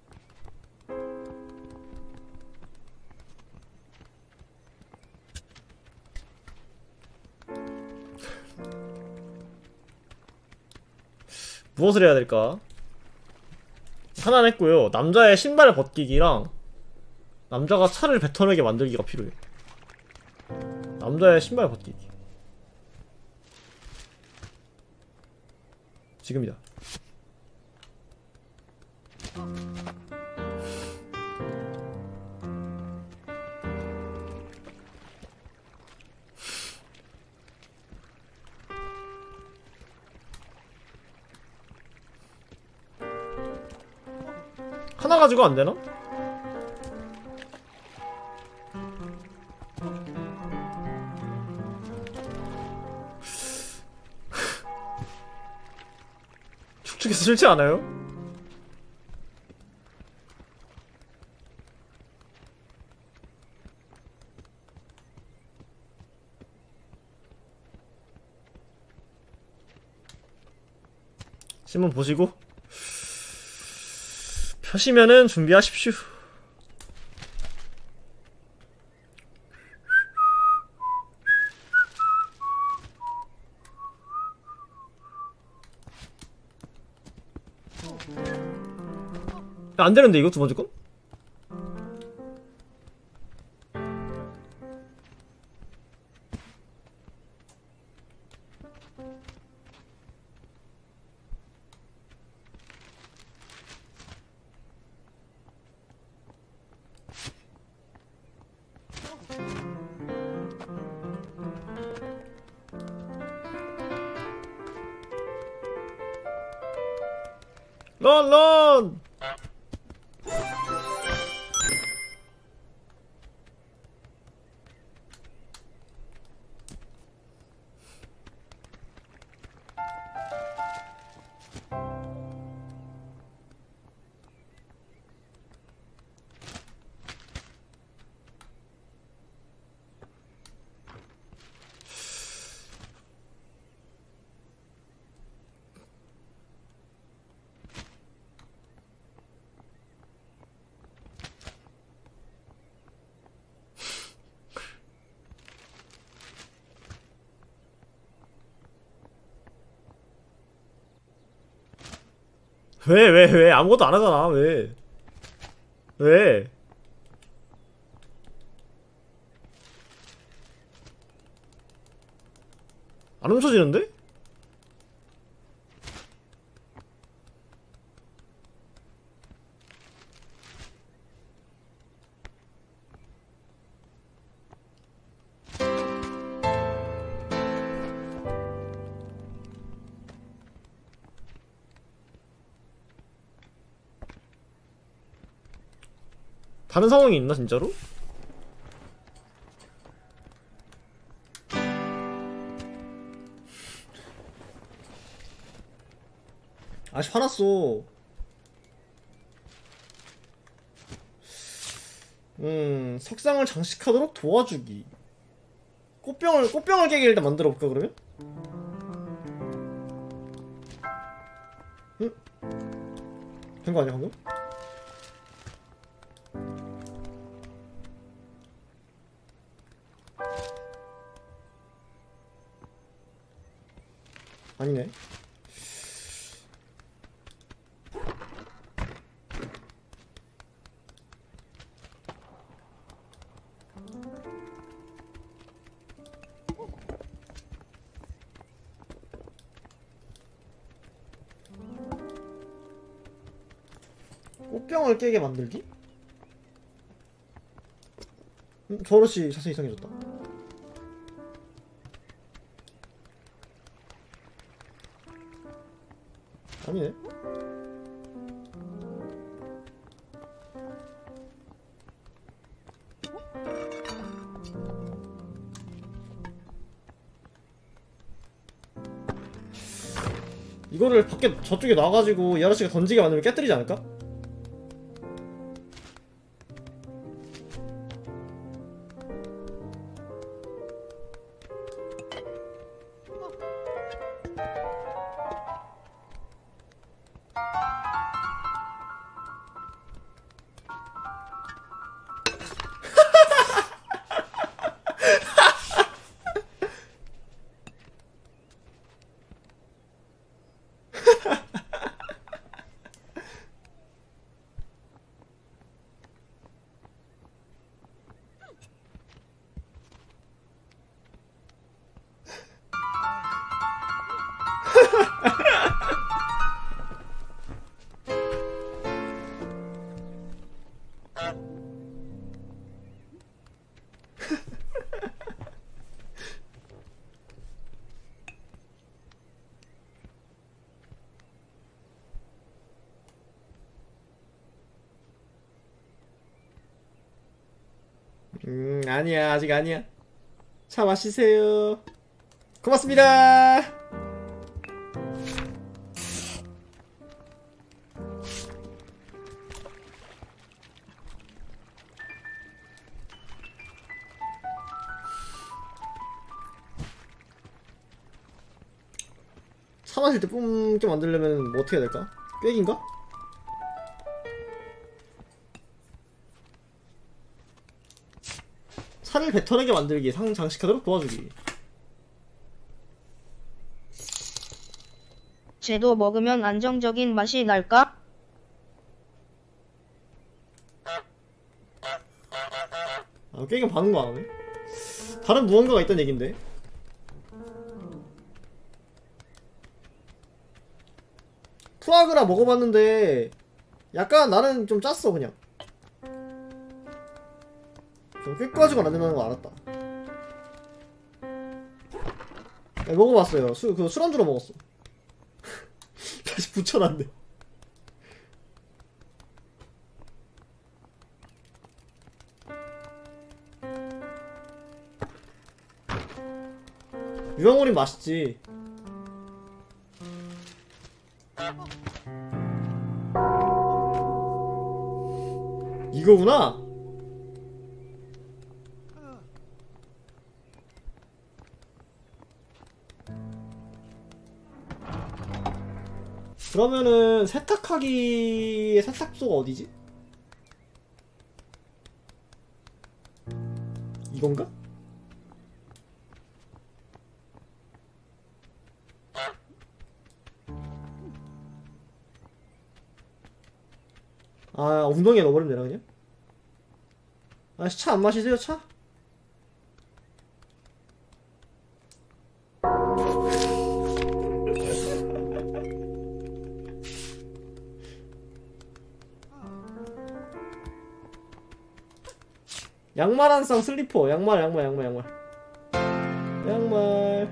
무엇을 해야 될까? 하나는 했고요. 남자의 신발 벗기기랑 남자가 차를 뱉어내게 만들기가 필요해. 남자의 신발 벗기기. 지금이다. 하나 가지고 안 되나? 축축해서 싫지 않아요? 신문 보시고 펴시면은 준비하십시오. 안 되는데 이거 두 번째 건? 런 런! 왜, 왜, 왜? 아무것도 안 하잖아, 왜? 왜? 안 훔쳐지는데? 다른 상황이 있나 진짜로? 아직 화났어. 음, 석상을 장식하도록 도와주기. 꽃병을, 꽃병을 깨게 일단 만들어 볼까, 그러면? 응? 된 거 아니야, 방금? 아니네. 꽃병을 깨게 만들기? 음, 저렇지 자세히 이상해졌다. 아니네. 이거를 밖에 저쪽에 놔가지고 이 아저씨가 던지게 만들면 깨뜨리지 않을까? 음, 아니야, 아직 아니야. 차 마시세요. 고맙습니다. 차 마실 때 뿜게 만들려면 뭐 어떻게 해야 될까? 꾀기인가? 차를 뱉어내게 만들기, 상 장식하도록 도와주기. 쟤도 먹으면 안정적인 맛이 날까? 아, 꾀기는 반응도 안 하네. 다른 무언가가 있다는 얘긴데. 푸아그라 먹어봤는데 약간 나는 좀 짰어. 그냥 좀 꾀가지고 안 된다는 거 알았다. 네, 먹어봤어요. 수, 그 술안주로 먹었어. 다시 붙여놨네. 유황오리 맛있지. 이거구나. 그러면은 세탁하기의 세탁소가 어디지? 이건가? 아, 엉덩이에 넣어버리면 되나 그냥? 아저씨 차 안 마시세요 차? 양말 한 쌍 슬리퍼. 양말 양말 양말 양말 양말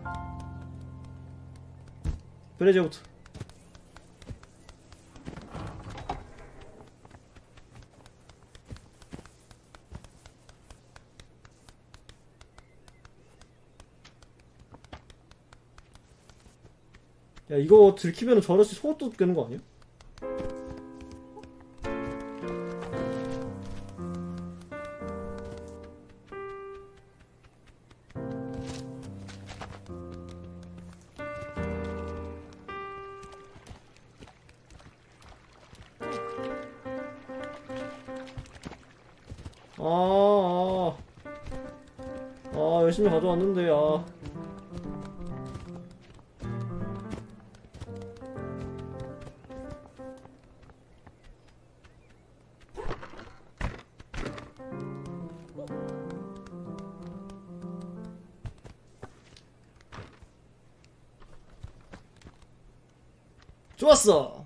브레제부터. 야 이거 들키면 저렇게 속옷도 끄는 거 아니야? 아, 아, 아, 열심히 가져왔는데, 아. 좋았어!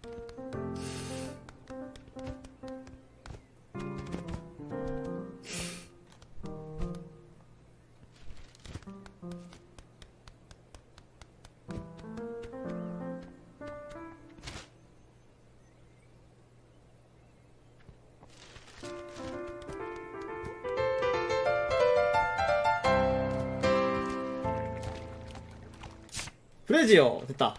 그래지요. 됐다.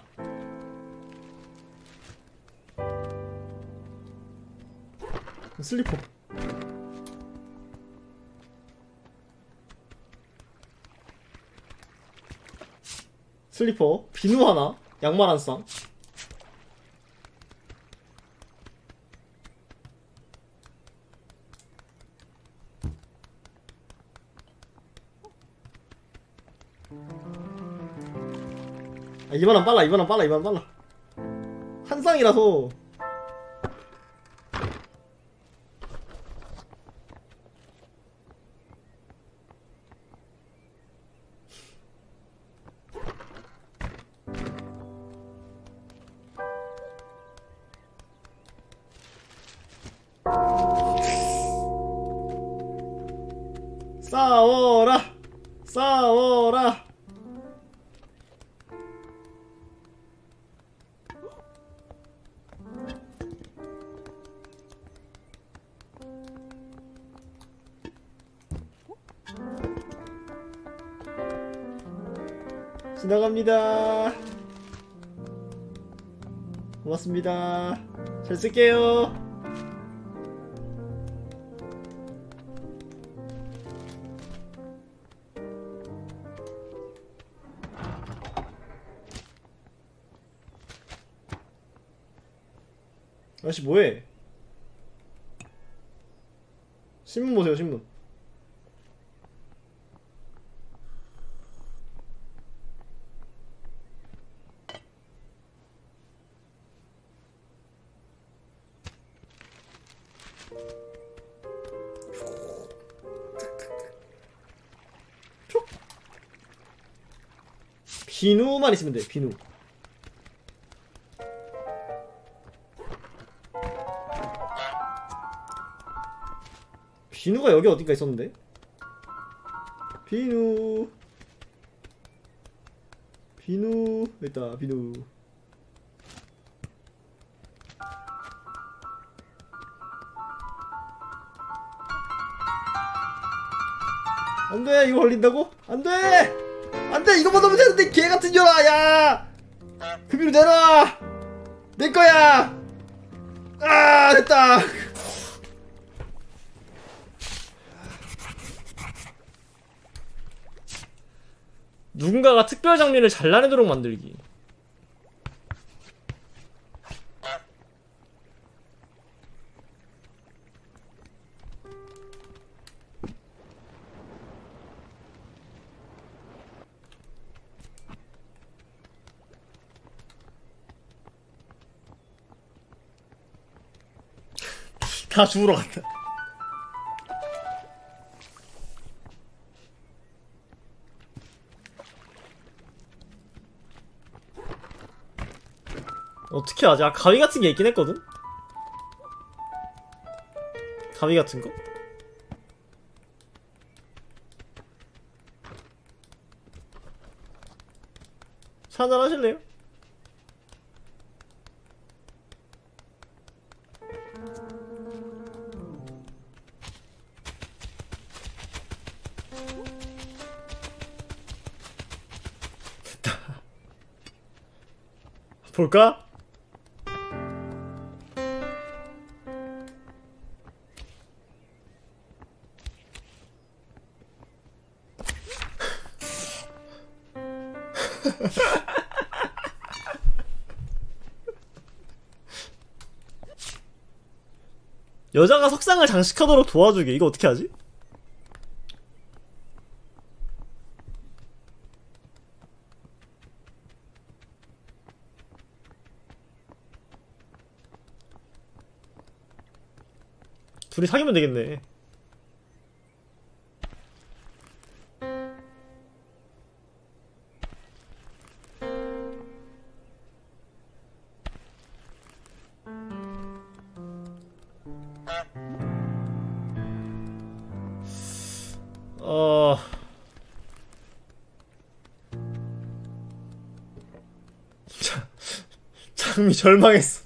슬리퍼. 슬리퍼. 비누 하나. 양말 한 쌍. 아, 이번엔 빨라, 이번엔 빨라, 이번엔 빨라. 한 쌍이라서. 싸워라! 싸워라! 지나갑니다. 고맙습니다. 잘 쓸게요. 아저씨 뭐해? 신문 보세요, 신문. 비누만 있으면 돼, 비누. 비누가 여기 어딘가 있었는데? 비누. 비누. 여기 있다, 비누. 안돼, 이거 걸린다고? 안돼! 안돼, 이거만 넣으면 되는데, 개같은 년아! 야! 그 비누 내놔! 내거야! 아, 됐다! 누군가가 특별 장면을 잘라내도록 만들기. 다 죽으러 갔다. 어떻게 하지? 아, 가위 같은 게 있긴 했거든? 가위 같은 거? 차 한잔 하실래요? 볼까? 여자가 석상을 장식하도록 도와주게. 이거 어떻게 하지? 둘이 사귀면 되겠네. 어... 자, 장미 절망했어.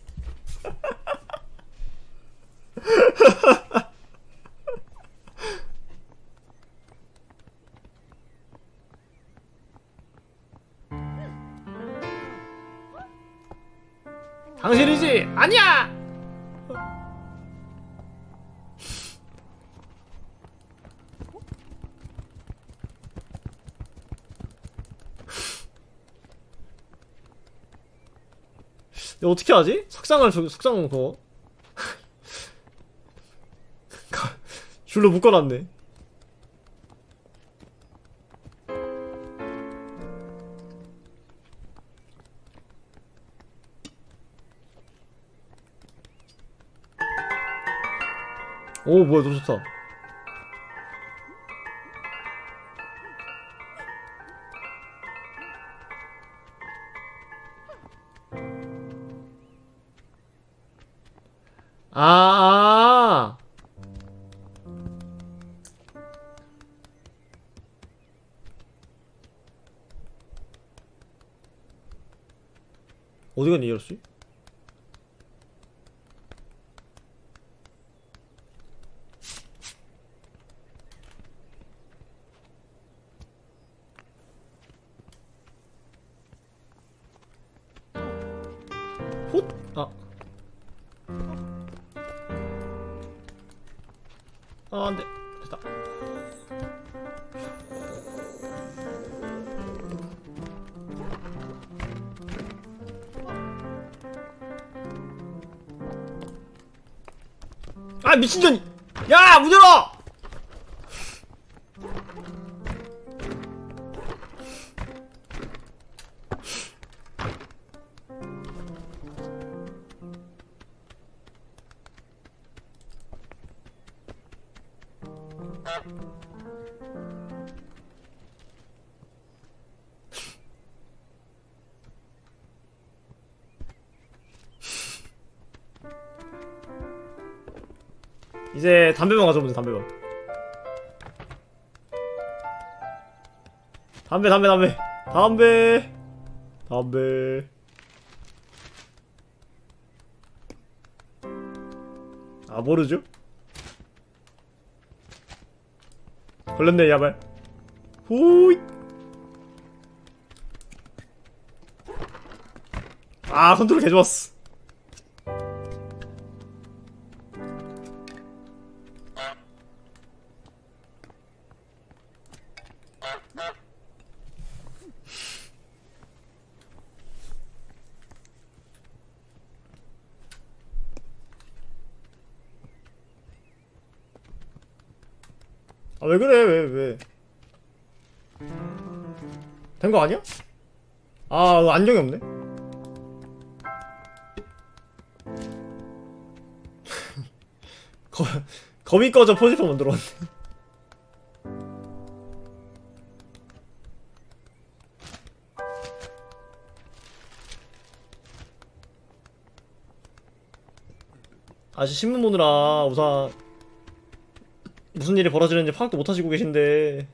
당신이지? 아니야! 이거 어떻게 하지? 석상을 저 석상 그거 줄로 묶어놨네. 오 뭐야 너무 좋다. 아, 아. 어디 갔니 이럴수? 헛? 아. 아, 안 돼. 됐다. 아, 미친년이! 야, 문 열어! 이제 담배만 가져오면 돼. 담배만. 담배 담배 담배 담배 담배. 아 모르죠? 걸렸네 야발. 후이. 아 컨트롤 개좋았어. 아 왜 그래 왜 왜 된 거 아니야? 아 안경이 없네. 거, 거미 꺼져 포지션 만들어왔네. 아직 신문 보느라 우선 무슨 일이 벌어지는지 파악도 못하시고 계신데.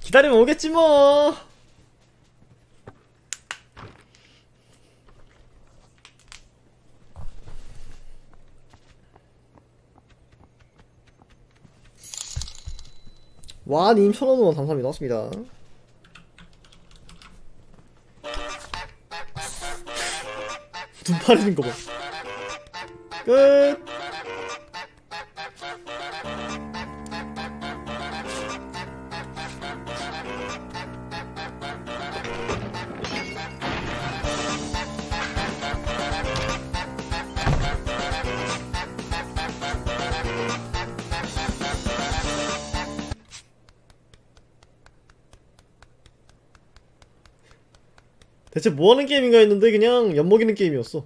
기다리면 오겠지 뭐. 와, 님 천원 후원 감사합니다. 나왔습니다. 눈 파리는 거 봐. 끝. 대체 뭐하는 게임인가 했는데 그냥 엿먹이는 게임이었어.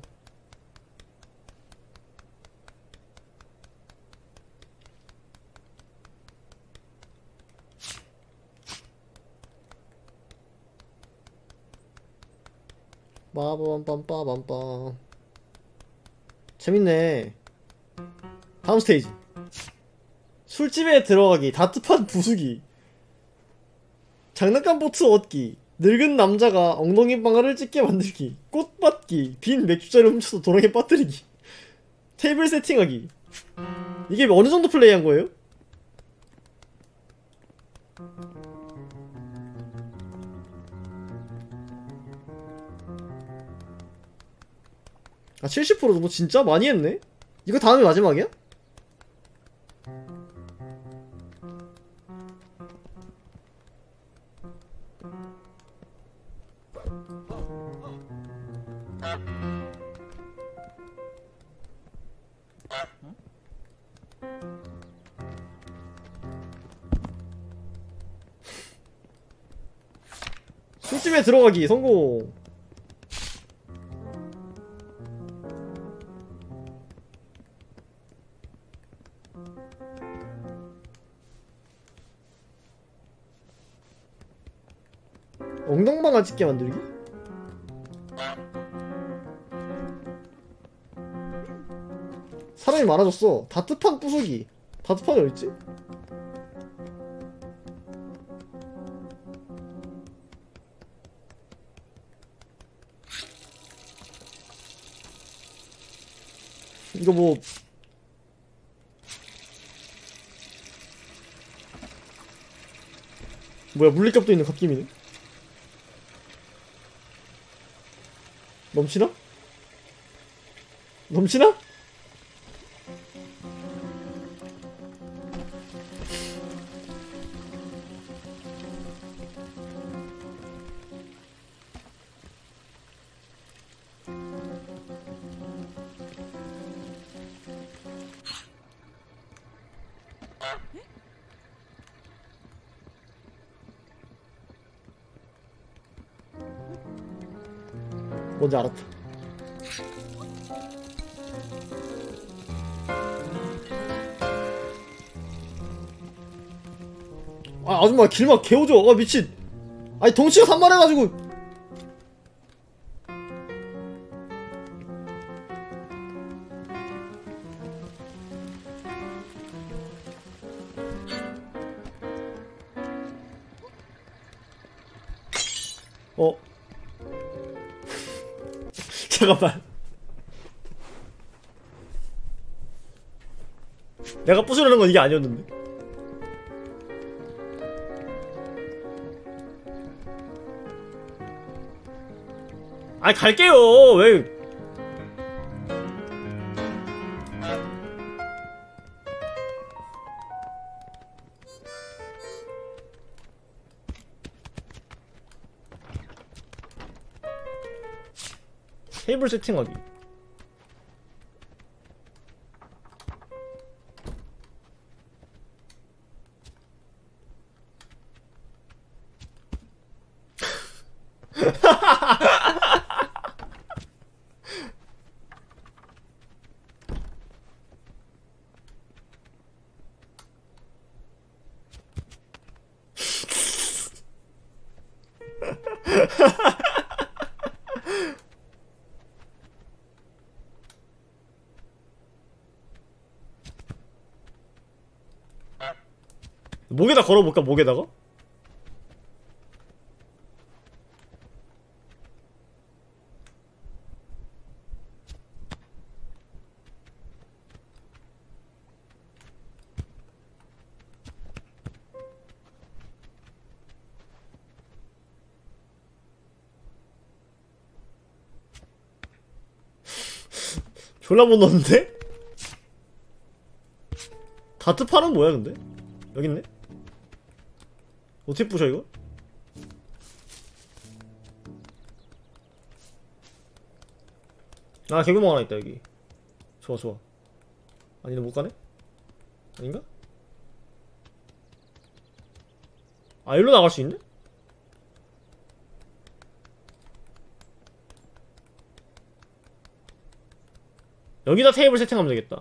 빠밤빰빠밤빰. 재밌네. 다음 스테이지. 술집에 들어가기, 다트판 부수기, 장난감 보트 얻기, 늙은 남자가 엉덩이 방아를 찢게 만들기, 꽃 받기, 빈 맥주잔을 훔쳐서 도랑에 빠뜨리기, 테이블 세팅하기. 이게 어느 정도 플레이한 거예요? 아, 칠십 퍼센트 정도 진짜 많이 했네? 이거 다음이 마지막이야? 술집에 들어가기 성공. 엉덩방아 찢게 만들기? 사람이 많아졌어. 다트판 부수기. 다트판이 어딨지? 이거 뭐 뭐야, 물리값도 있는 갓김이네. 넘치나? 넘치나? 뭔지 알았다. 아, 아줌마 길막 개오죠. 아, 미친. 아니, 덩치가 산만해가지고. 어. 잠깐만. 내가 부수려는 건 이게 아니었는데. 아니, 갈게요. 왜? 테이블 세팅하기. 목에다 걸어볼까? 목에다가? 졸라 못 넣었는데? 다트파는 뭐야 근데? 여기 있네? 어떻게 부셔 이거? 아 개구멍 하나 있다 여기. 좋아 좋아. 아니 너 못가네? 아닌가? 아 일로 나갈 수 있네? 여기다 테이블 세팅하면 되겠다.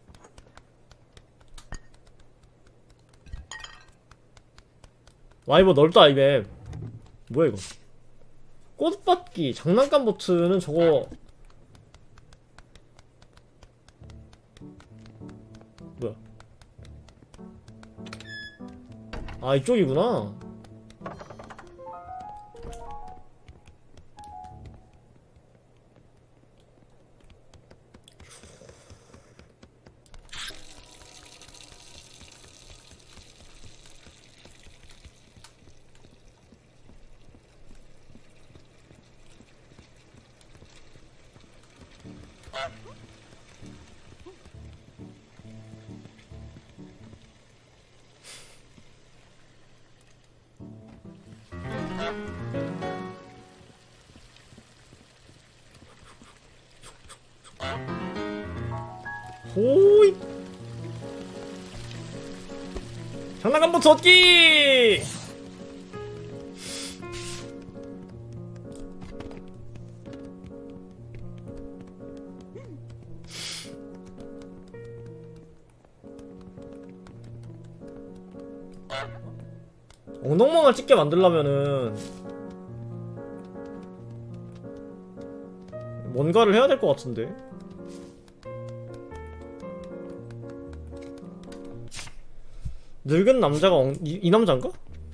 와 이거 넓다 이 맵. 뭐야 이거. 꽃받기 장난감 보트는 저거 뭐야. 아 이쪽이구나. 호이 장난감 보트 얻기. 엉덩망을 찍게 만들려면은 뭔가를 해야 될 것 같은데. 늙은 남자가 엉... 이, 이 남자인가?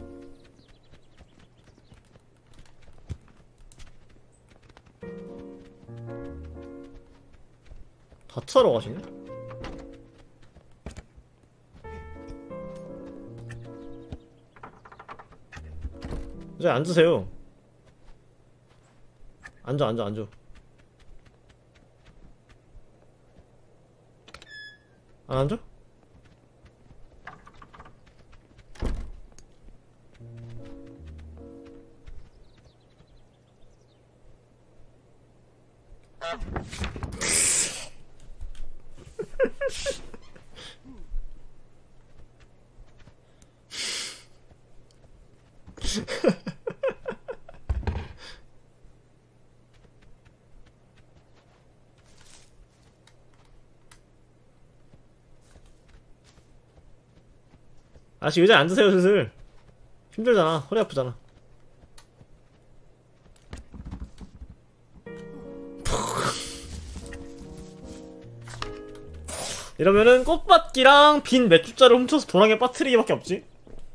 다트하러 가시네? 이제 앉으세요. 앉아 앉아 앉아. 안 앉아? 아저씨 의자에 앉으세요 슬슬. 힘들잖아. 허리 아프잖아. 이러면은 꽃받기랑 빈 맥주잔을 훔쳐서 도랑에 빠뜨리기밖에 없지.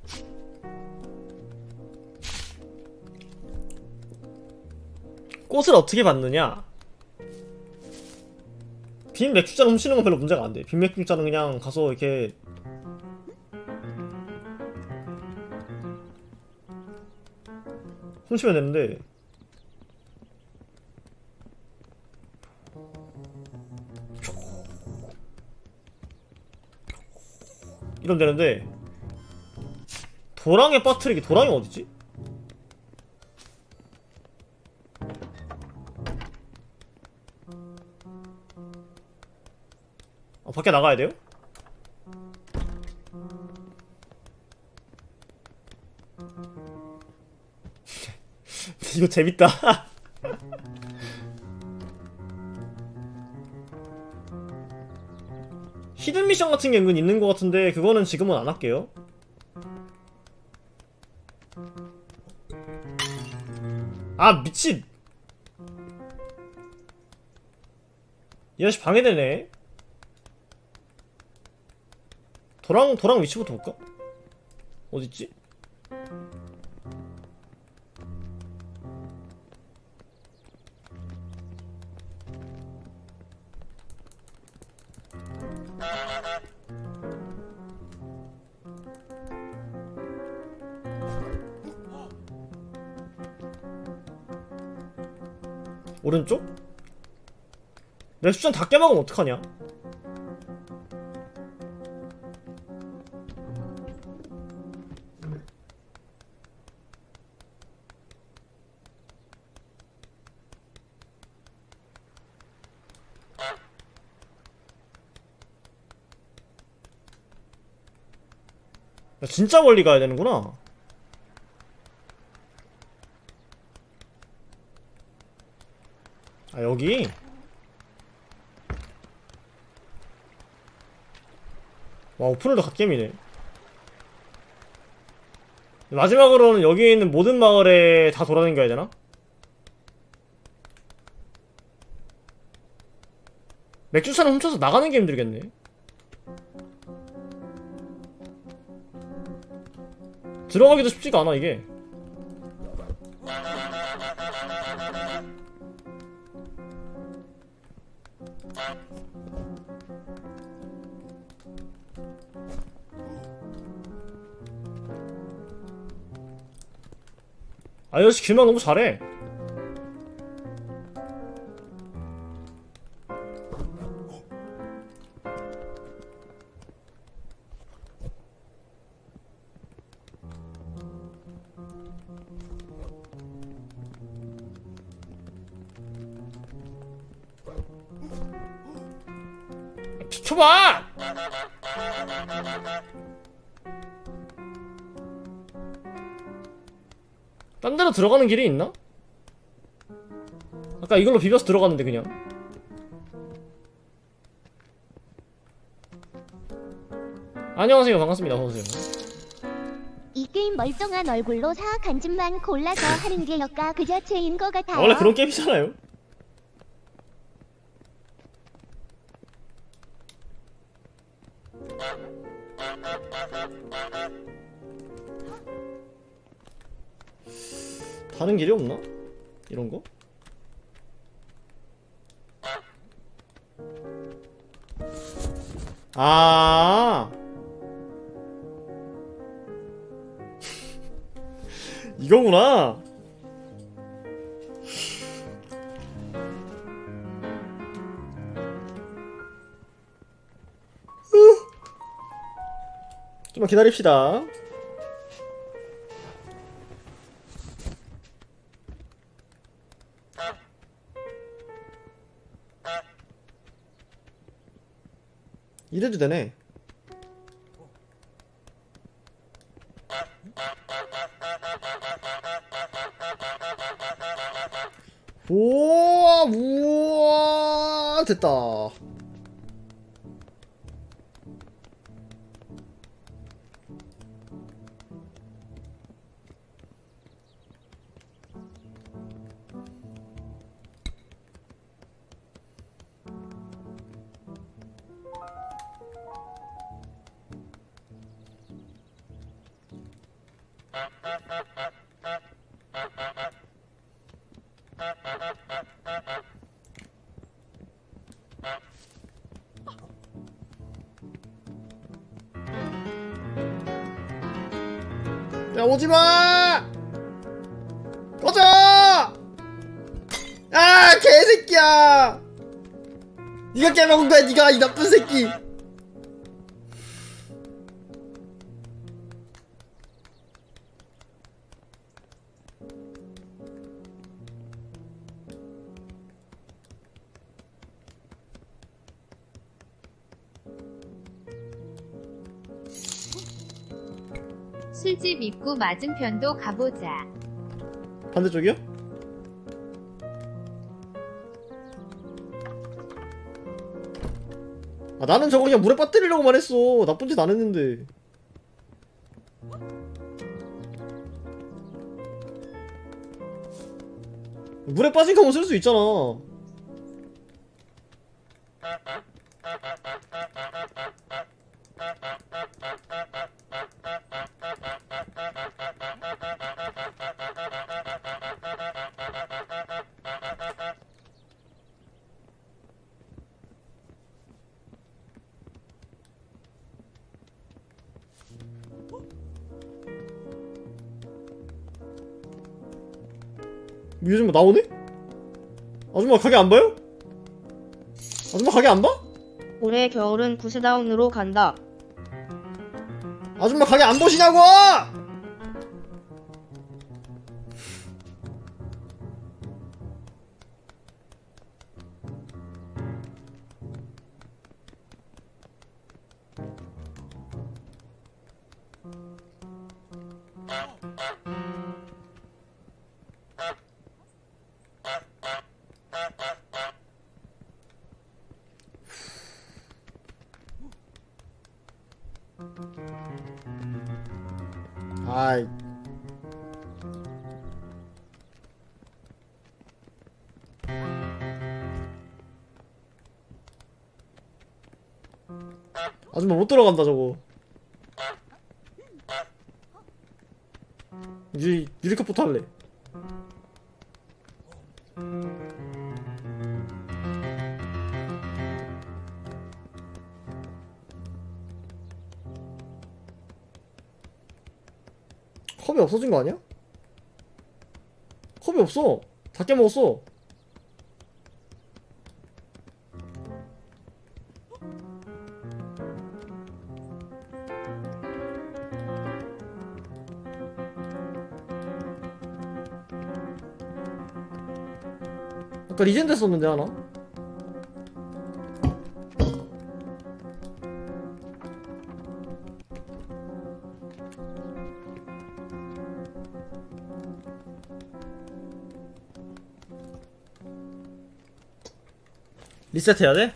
꽃을 어떻게 받느냐. 빈 맥주잔 훔치는 건 별로 문제가 안돼. 빈 맥주잔은 그냥 가서 이렇게 훔치면 되는데 이러면 되는데 도랑에 빠뜨리기. 도랑이 어디지? 어, 밖에 나가야 돼요? 이거 재밌다. 히든 미션 같은 게 은근 있는 것 같은데 그거는 지금은 안 할게요. 아 미친. 이 아저씨 방해되네. 도랑 도랑 위치부터 볼까? 어딨지? 오른쪽? 랩수전 다 깨먹으면 어떡하냐? 야, 진짜 멀리 가야 되는구나. 아, 여기? 와, 오픈월드 갓겜이네. 마지막으로는 여기 있는 모든 마을에 다 돌아다녀야 되나? 맥주차는 훔쳐서 나가는 게 힘들겠네. 들어가기도 쉽지가 않아 이게. 아저씨 길만 너무 잘해. 비켜봐! 딴 데로 들어가는 길이 있나? 아까 이걸로 비벼서 들어갔는데 그냥. 안녕하세요. 반갑습니다. 어서오세요. 이 게임 멀쩡한 얼굴로 사악한 짓만 골라서 하는 게 역가 그 자체인 것 같아요. 원래 그런 게임이잖아요. 다른 길이 없나? 이런 거? 아 이거구나. 좀만 기다립시다. 이래도 되네. 우와, 우와, 됐다. 야, 오지마! 꺼져! 아, 개새끼야! 니가 깨먹은 거야, 니가, 이 나쁜 새끼! 술집 입구 맞은편도 가보자. 반대쪽이요? 아, 나는 저거 그냥 물에 빠뜨리려고만 했어. 나쁜 짓 안 했는데. 물에 빠진 거면 쓸 수 있잖아. 요즘 뭐 나오네? 아줌마 가게 안 봐요? 아줌마 가게 안 봐? 올해 겨울은 구스다운으로 간다. 아줌마 가게 안 보시냐고! 아이. 아줌마 못 들어간다 저거. 유리 유리컵부터 할래. 컵이 없어진 거 아니야? 컵이 없어. 다 깨먹었어. 아까 리젠 됐었는데 하나? 리셋해야 돼?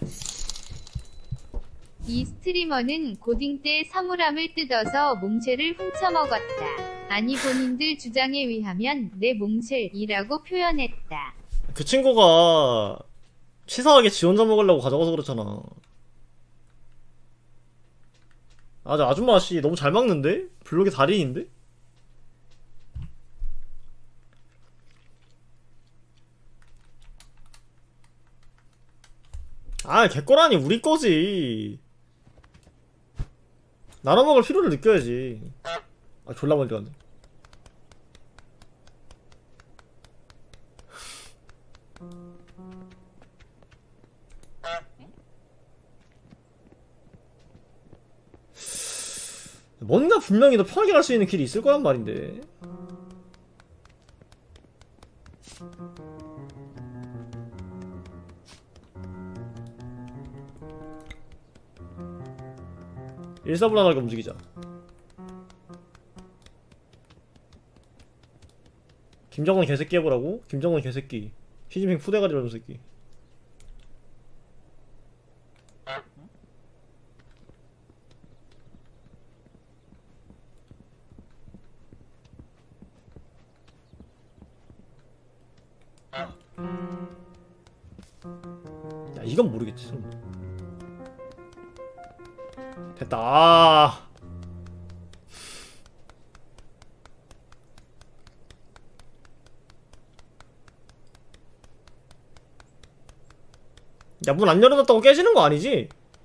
이 스트리머는 고딩 때 사물함을 뜯어서 몽쉘을 훔쳐먹었다. 아니 본인들 주장에 의하면 내 몽쉘이라고 표현했다. 그 친구가 치사하게 지 혼자 먹으려고 가져가서 그렇잖아. 아, 저 아줌마 씨 너무 잘 막는데? 블록의 달인인데? 아, 개꼬라니 우리 거지. 나눠 먹을 필요를 느껴야지. 아, 졸라 멀리 갔네. 뭔가 분명히 더 편하게 갈 수 있는 길이 있을 거란 말인데. 일사불란하게 움직이자. 김정은 개새끼 해보라고? 김정은 개새끼. 시진핑 푸대가리라는 새끼. 야, 이건 모르겠지. 됐다. 아. 야, 문 안 열어놨다고 깨지는 거 아니지?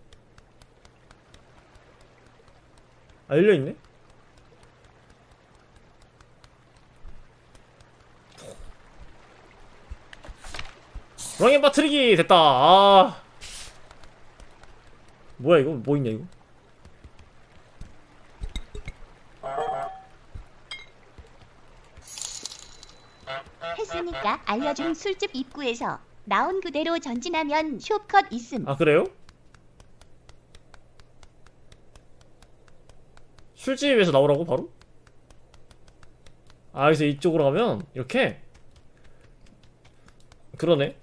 아, 열려있네? 호랑이 빠트리기! 됐다. 아. 뭐야 이거? 뭐 있냐 이거? 했으니까 알려준 술집 입구에서 나온 그대로 전진하면 숏컷 있음. 아, 그래요? 술집에서 나오라고 바로? 아, 여기서 이쪽으로 가면 이렇게? 그러네.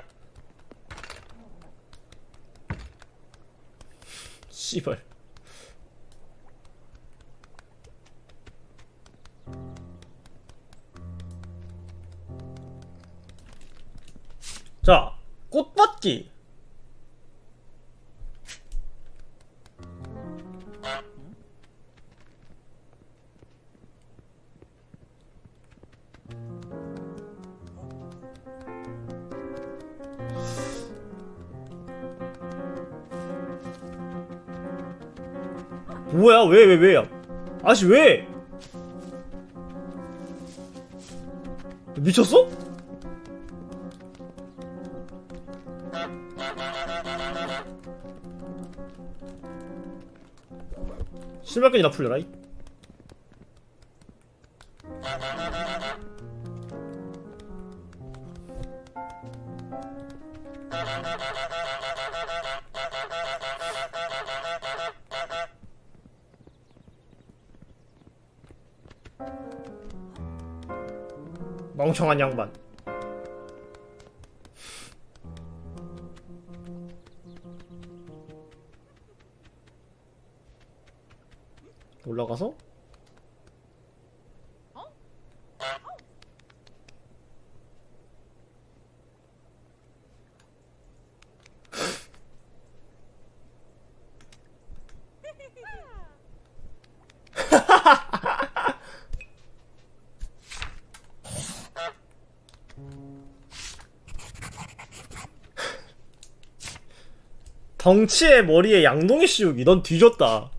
씨발. 자, 꽃받기. 뭐야? 왜, 왜, 왜야? 아씨, 왜? 미쳤어? 신발끈이나 풀려라 이. 멍청한 양반. 올라가서 덩치에 머리에 양동이 씌우기. 넌 뒤졌다.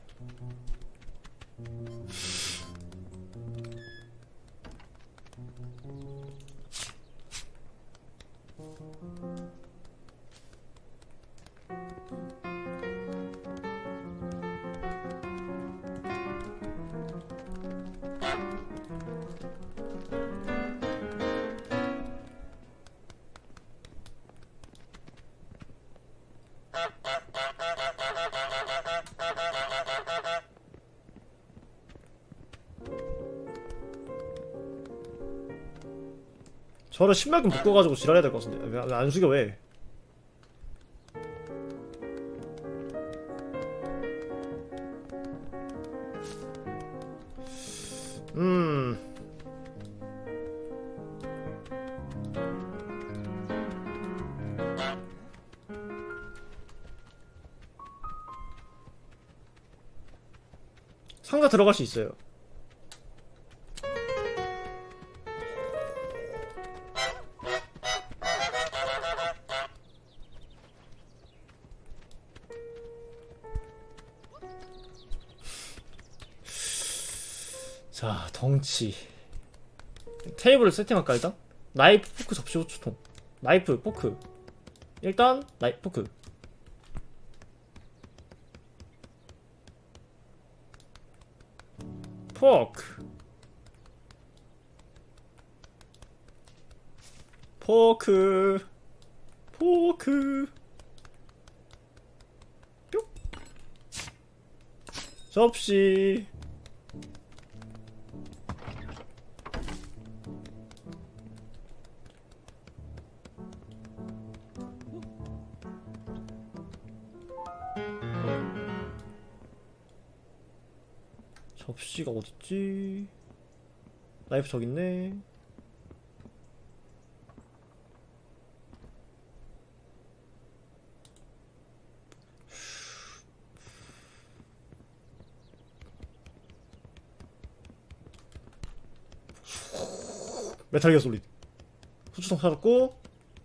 저를 신발끈 묶어가지고 지랄해야 될 것 같은데. 왜 안 숙여 왜? 음. 상자 들어갈 수 있어요. 자, 덩치. 테이블을 세팅할까 일단? 나이프, 포크, 접시, 호추통. 나이프, 포크. 일단 나이프, 포크. 포크. 포크. 포크. 뿅. 접시. 접시가 어딨지? 나이프 저기 있네. 메탈 기어 솔리드. 후추통 사줬고.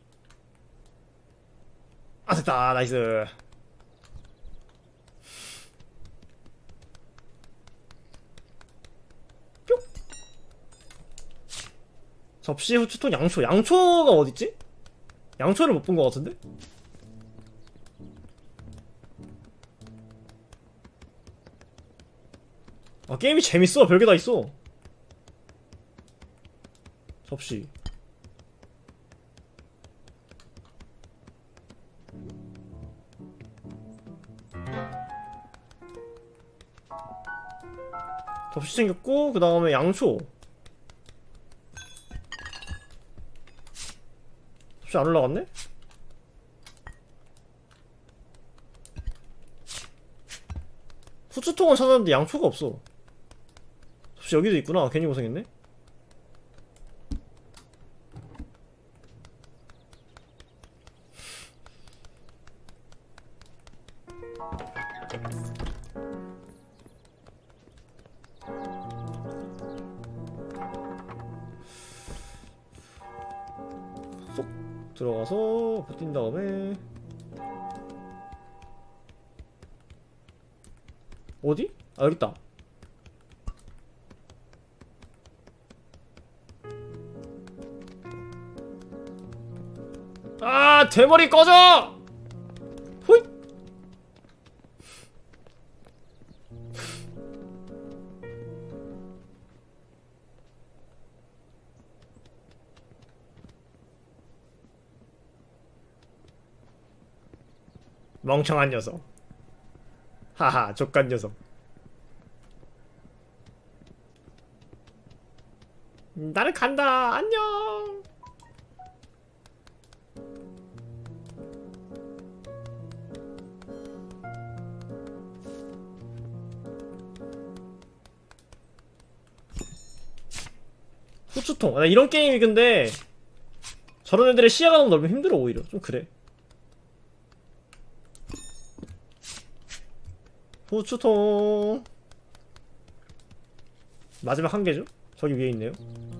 아 됐다. 나이스. 접시, 후추통, 양초. 양초가 어딨지? 양초를 못 본 것 같은데? 아, 게임이 재밌어. 별게 다 있어. 접시. 접시 챙겼고, 그 다음에 양초. 접시 안 올라갔네? 후추통은 찾았는데 양초가 없어. 접시 여기도 있구나. 괜히 고생했네? 쏙 들어가서 버틴 다음에 어디? 아 여깄다. 아 대머리 꺼져! 호잇! 멍청한 녀석. 하하, 족간 녀석. 음, 나는 간다. 안녕. 후추통. 나 이런 게임이 근데 저런 애들의 시야가 너무 넓으면 힘들어. 오히려 좀 그래. 후추통. 마지막 한 개죠? 저기 위에 있네요.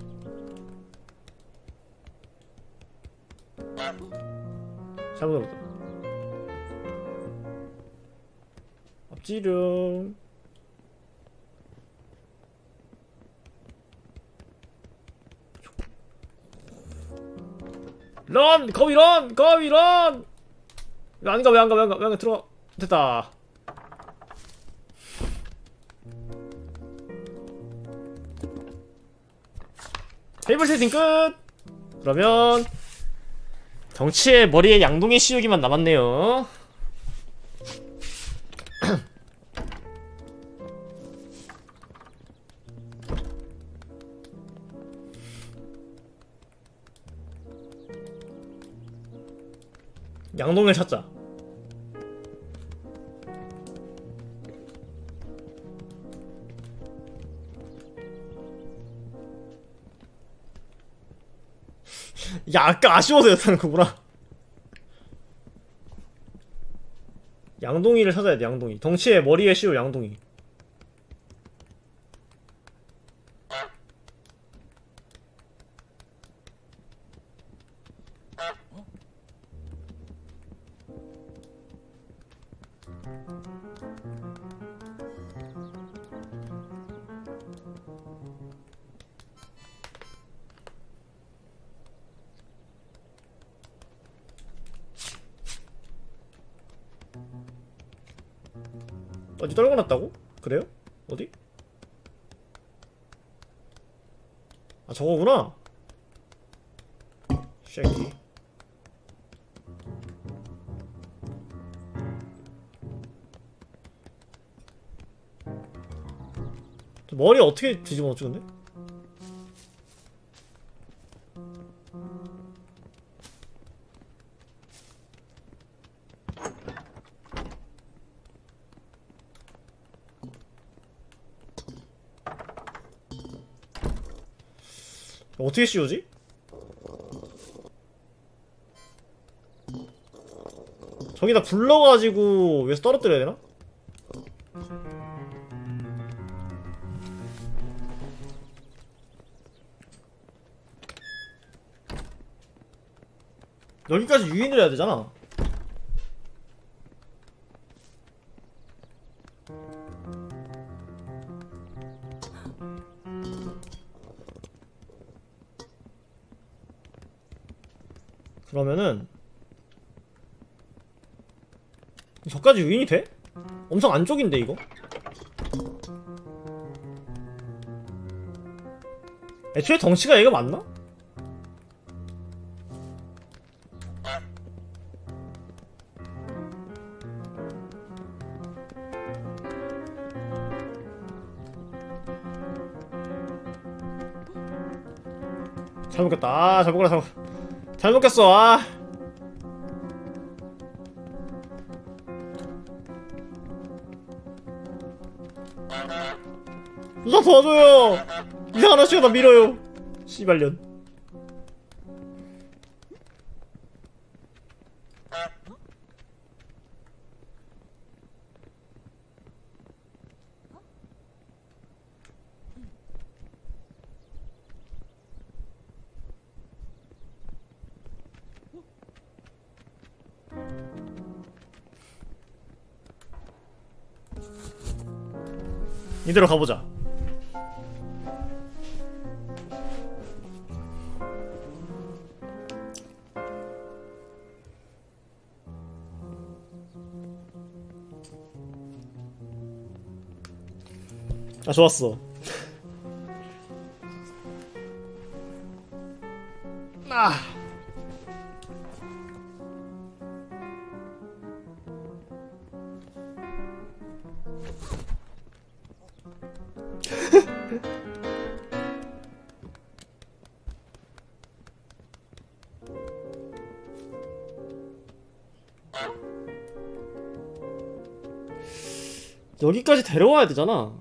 잘못 잡았다. 앞지름. 런! 거위 런! 거위 런! 왜 안가 왜 안가 왜 안가 왜 안가 들어가. 됐다. 테이블 세팅 끝! 그러면 덩치의 머리에 양동이 씌우기만 남았네요. 양동이를 찾자. 야, 아까 아쉬워서 였다는 거구나. 양동이를 찾아야 돼. 양동이. 덩치에 머리에 씌울 양동이. 어디 떨궈놨다고? 그래요? 어디? 아, 저거구나. 쉐키. 머리 어떻게 뒤집어 놓지 근데? 어떻게 씌우지? 저기다 굴러가지고 위에서 떨어뜨려야 되나? 여기까지 유인을 해야 되잖아. 그러면은 저까지 유인이 돼? 엄청 안쪽인데 이거? 애초에 덩치가 얘가 맞나? 잘 먹겠다. 아, 잘 먹으라, 잘 먹 잘 먹겠어. 아. 누가 도와줘요. 이상한 아저씨가 나 밀어요. 씨발년. 이대로 가보자. 아, 좋았어. 아. 여기까지 데려와야 되잖아.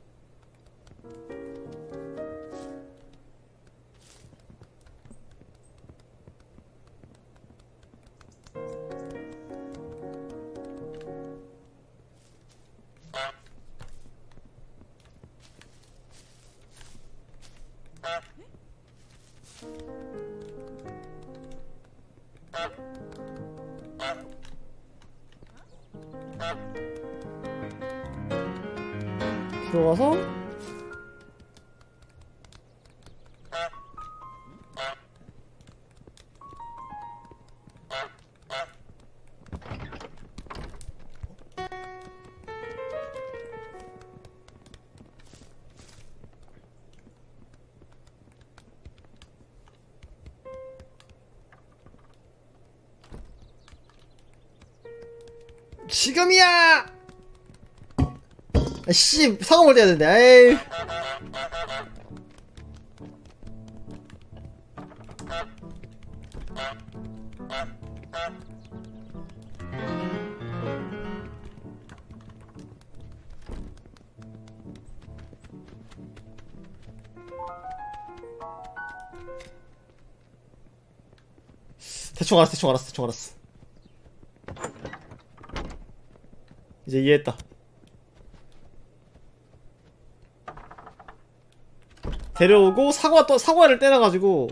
들어가서 지금이야! 씨, 사과 먹을 때 해야 되는데, 에이. 대충 알았어, 대충 알았어, 대충 알았어. 이제 이해했다. 데려오고 사과 또 사과를 떼놔가지고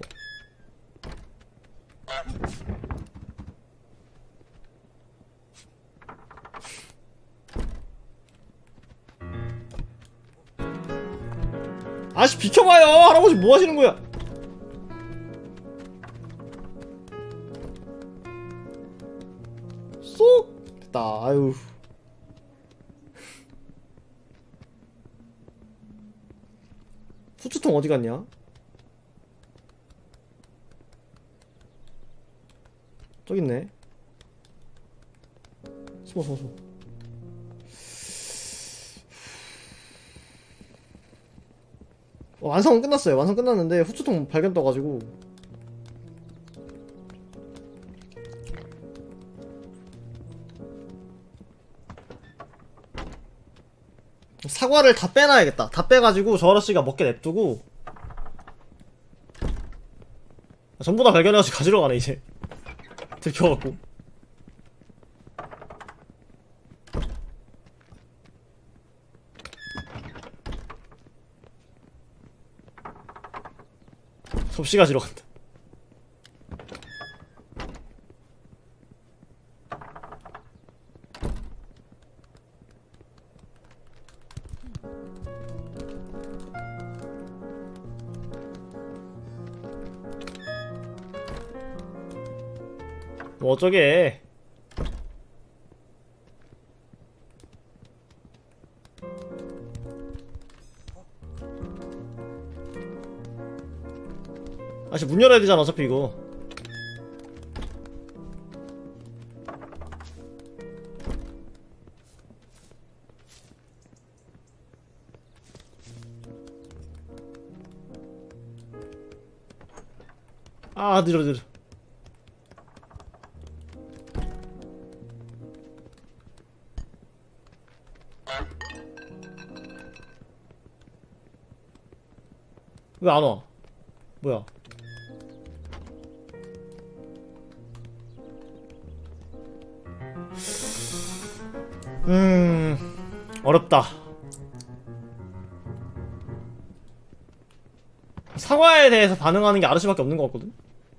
아씨 비켜봐요. 할아버지 뭐 하시는 거야? 쏙 됐다. 아유. 후추통 어디 갔냐? 저기 있네. 숨어 숨어 숨어. 어, 완성은 끝났어요. 완성 끝났는데 후추통 발견 떠가지고 사과를 다 빼놔야겠다. 다 빼가지고 저 아저씨가 먹게 냅두고 전부 다 발견해가지고 가지러 가네 이제. 들켜갖고 접시 가지러 간다. 뭐 어쩌게. 아씨 문 열어야 되잖아 어차피 이거. 아 느려 느려. 왜 안 와? 뭐야? 음... 어렵다. 사과에 대해서 반응하는 게 아저씨밖에 없는 것 같거든?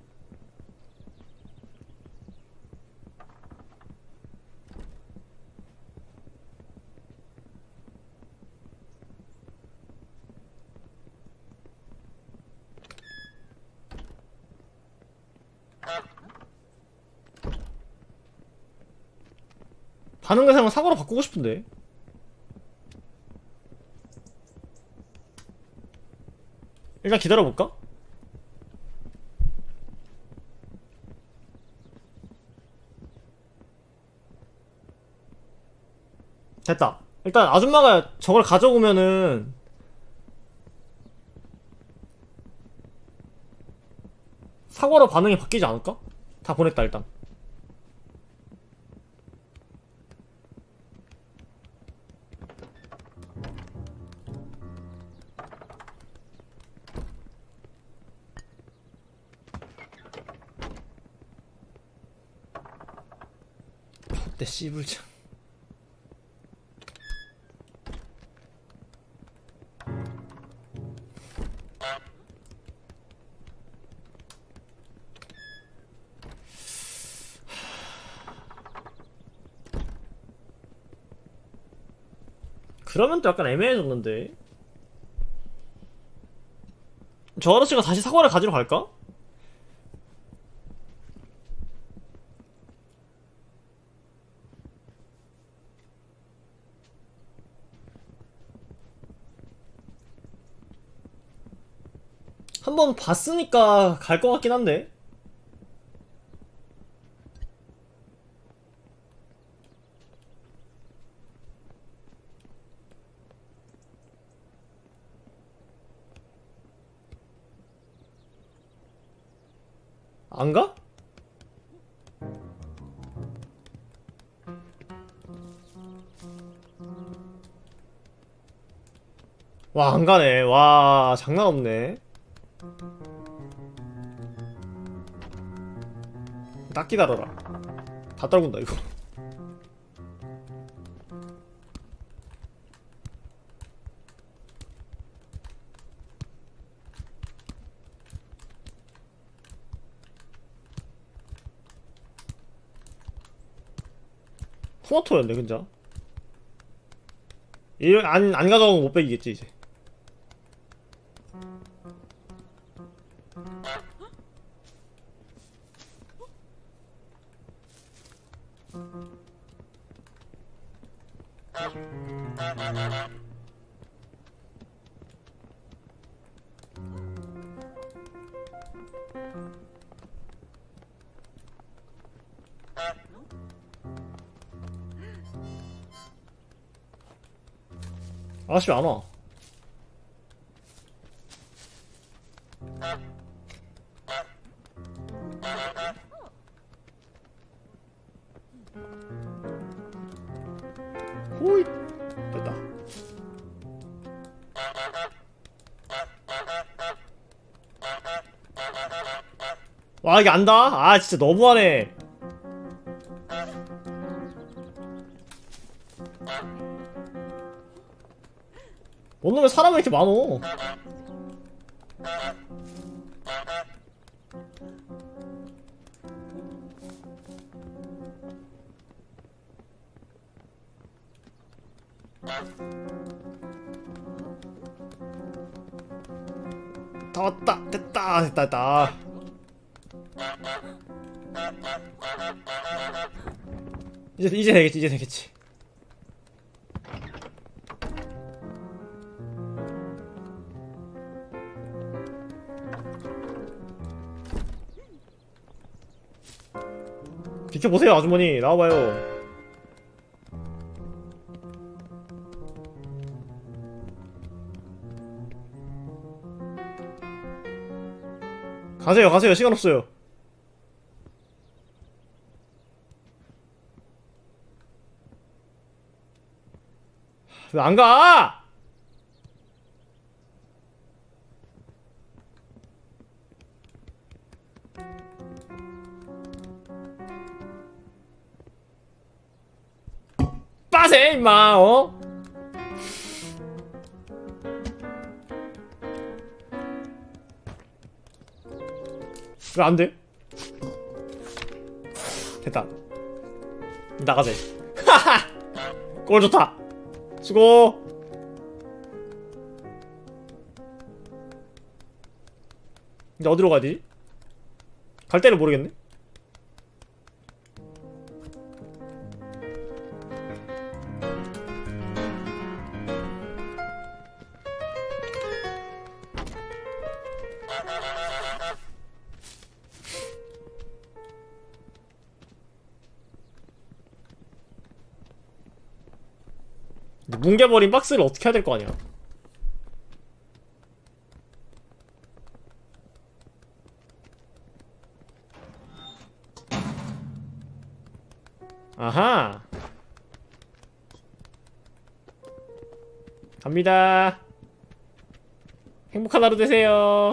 반응 대상을 사과로 바꾸고 싶은데. 일단 기다려볼까? 됐다. 일단 아줌마가 저걸 가져오면은 사과로 반응이 바뀌지 않을까? 다 보냈다 일단. 내 씨불장. 그러면 또 약간 애매해졌는데. 저 아저씨가 다시 사과를 가지러 갈까? 한번 봤으니까 갈 것 같긴 한데. 안 가? 와, 안 가네. 와, 장난 없네. 딱 기다려라. 다 떨군다, 이거. 토마토였네, 진짜. 이런, 안, 안 가져가면 못 빼기겠지, 이제. 아저씨 안 와. 호잇. 됐다. 와, 이게 안다? 아, 진짜 너무하네. 뭔 놈의 사람이 이렇게 많어. 다 왔다. 됐다. 됐다. 됐다. 이제 이제 되겠지. 이제 되겠지. 비켜보세요, 아주머니. 나와봐요. 가세요, 가세요. 시간 없어요. 왜 안 가? 빠세, 임마, 어? 왜 안 돼? 됐다. 나가자. 하하! 꼴 좋다. 수고. 이제 어디로 가야 되지? 갈 데를 모르겠네. 뭉개버린 박스를 어떻게 해야 될 거 아니야. 아하. 갑니다. 행복한 하루 되세요.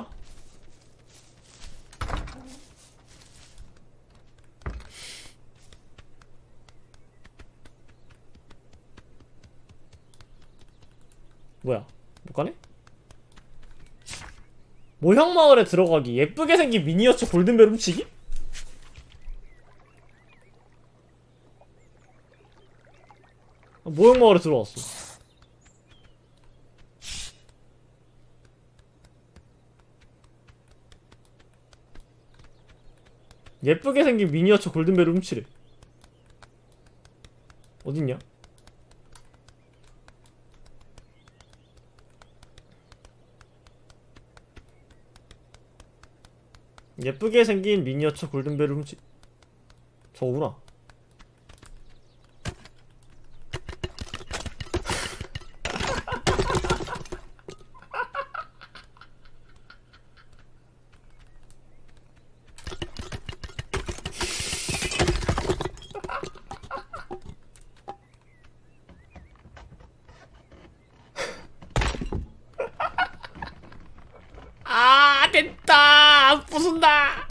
뭐야 못 가네? 모형마을에 들어가기. 예쁘게 생긴 미니어처 골든벨 훔치기? 아, 모형마을에 들어왔어. 예쁘게 생긴 미니어처 골든벨 훔치래. 어딨냐? 예쁘게 생긴 미니어처 골든벨 훔치. 저거구나. 아 됐다. 안 부순다.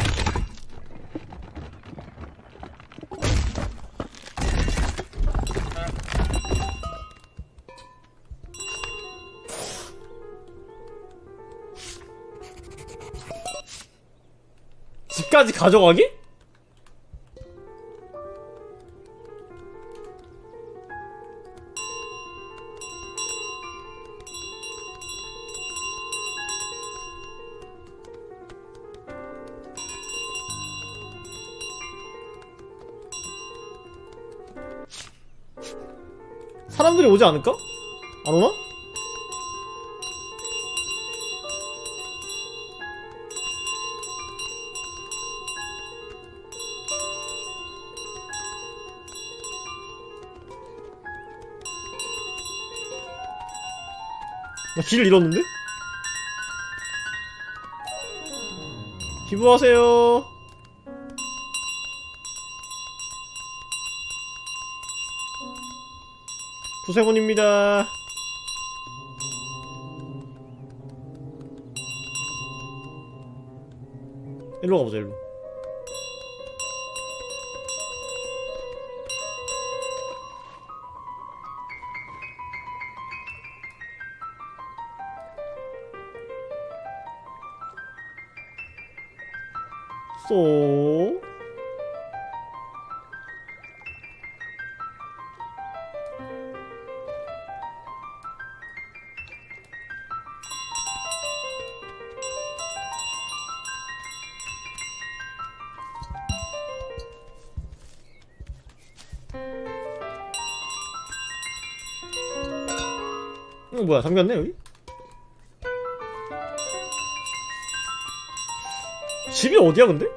집까지 가져가기? 사람들이 오지 않을까? 안 오나? 나 길을 잃었는데? 기부하세요. 구세군입니다. 일로 가보자. 일로. 쏘. 어, 뭐야, 잠겼네, 여기? 집이 어디야, 근데?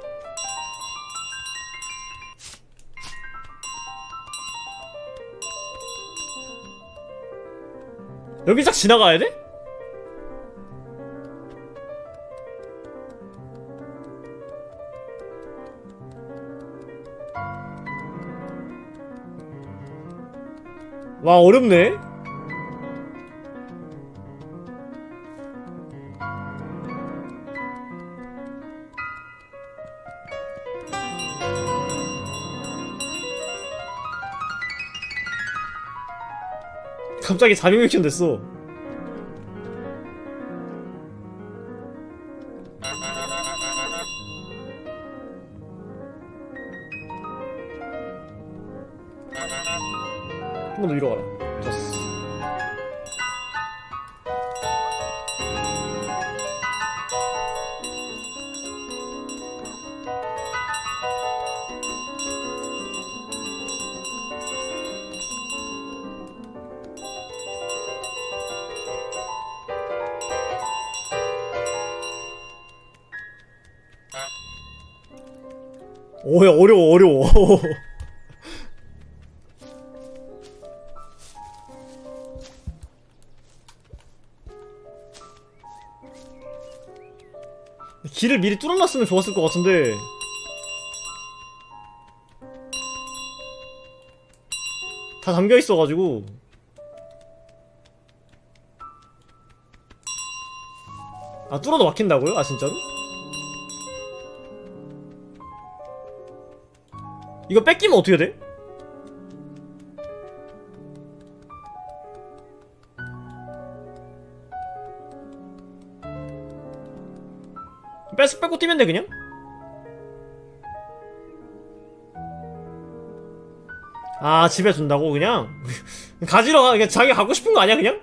여기 싹 지나가야 돼? 와, 어렵네? 갑자기 자명 액션 됐어. 한 번 더 위로 가라. 됐어. 오야, 어려워 어려워. 길을 미리 뚫어놨으면 좋았을 것 같은데. 다 잠겨있어가지고. 아, 뚫어도 막힌다고요? 아, 진짜로? 이거 뺏기면 어떻게 돼? 뺏, 뺏고 뛰면 돼 그냥? 아 집에 둔다고 그냥? 가지러 가. 그냥 자기 가고 싶은 거 아니야 그냥?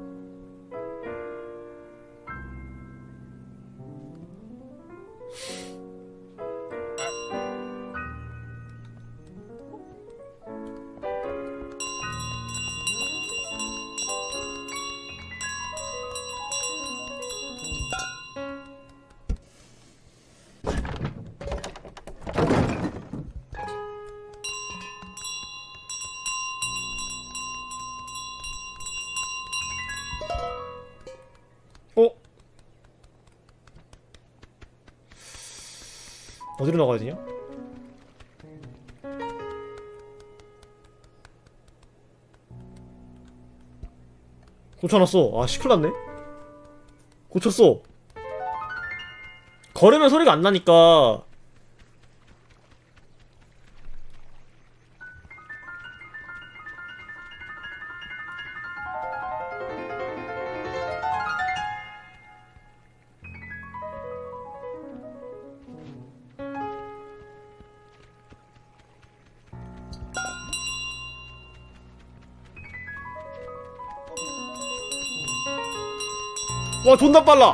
어? 어디로 나가야 되냐? 고쳐놨어. 아 시클났네. 고쳤어. 걸으면 소리가 안 나니까. 와 존나 빨라.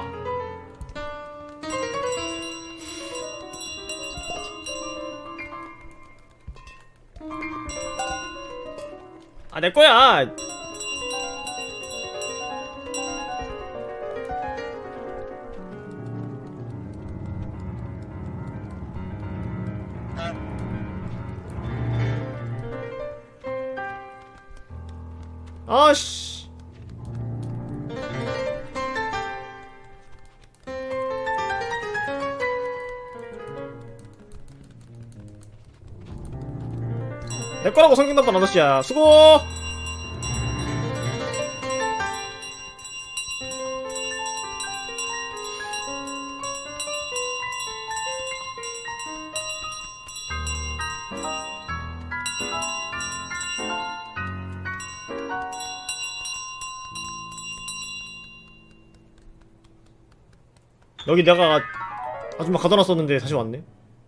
아 내거야. 아씨. 내 거라고 성격 나쁜 아저씨야. 수고. 여기 내가 아줌마 가다 놨었는데 다시 왔네.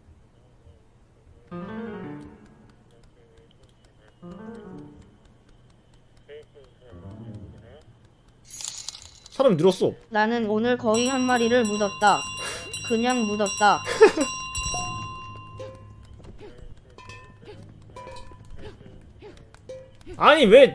사람이 늘었어. 나는 오늘 거의 한 마리를 묻었다. 그냥 묻었다. 아니 왜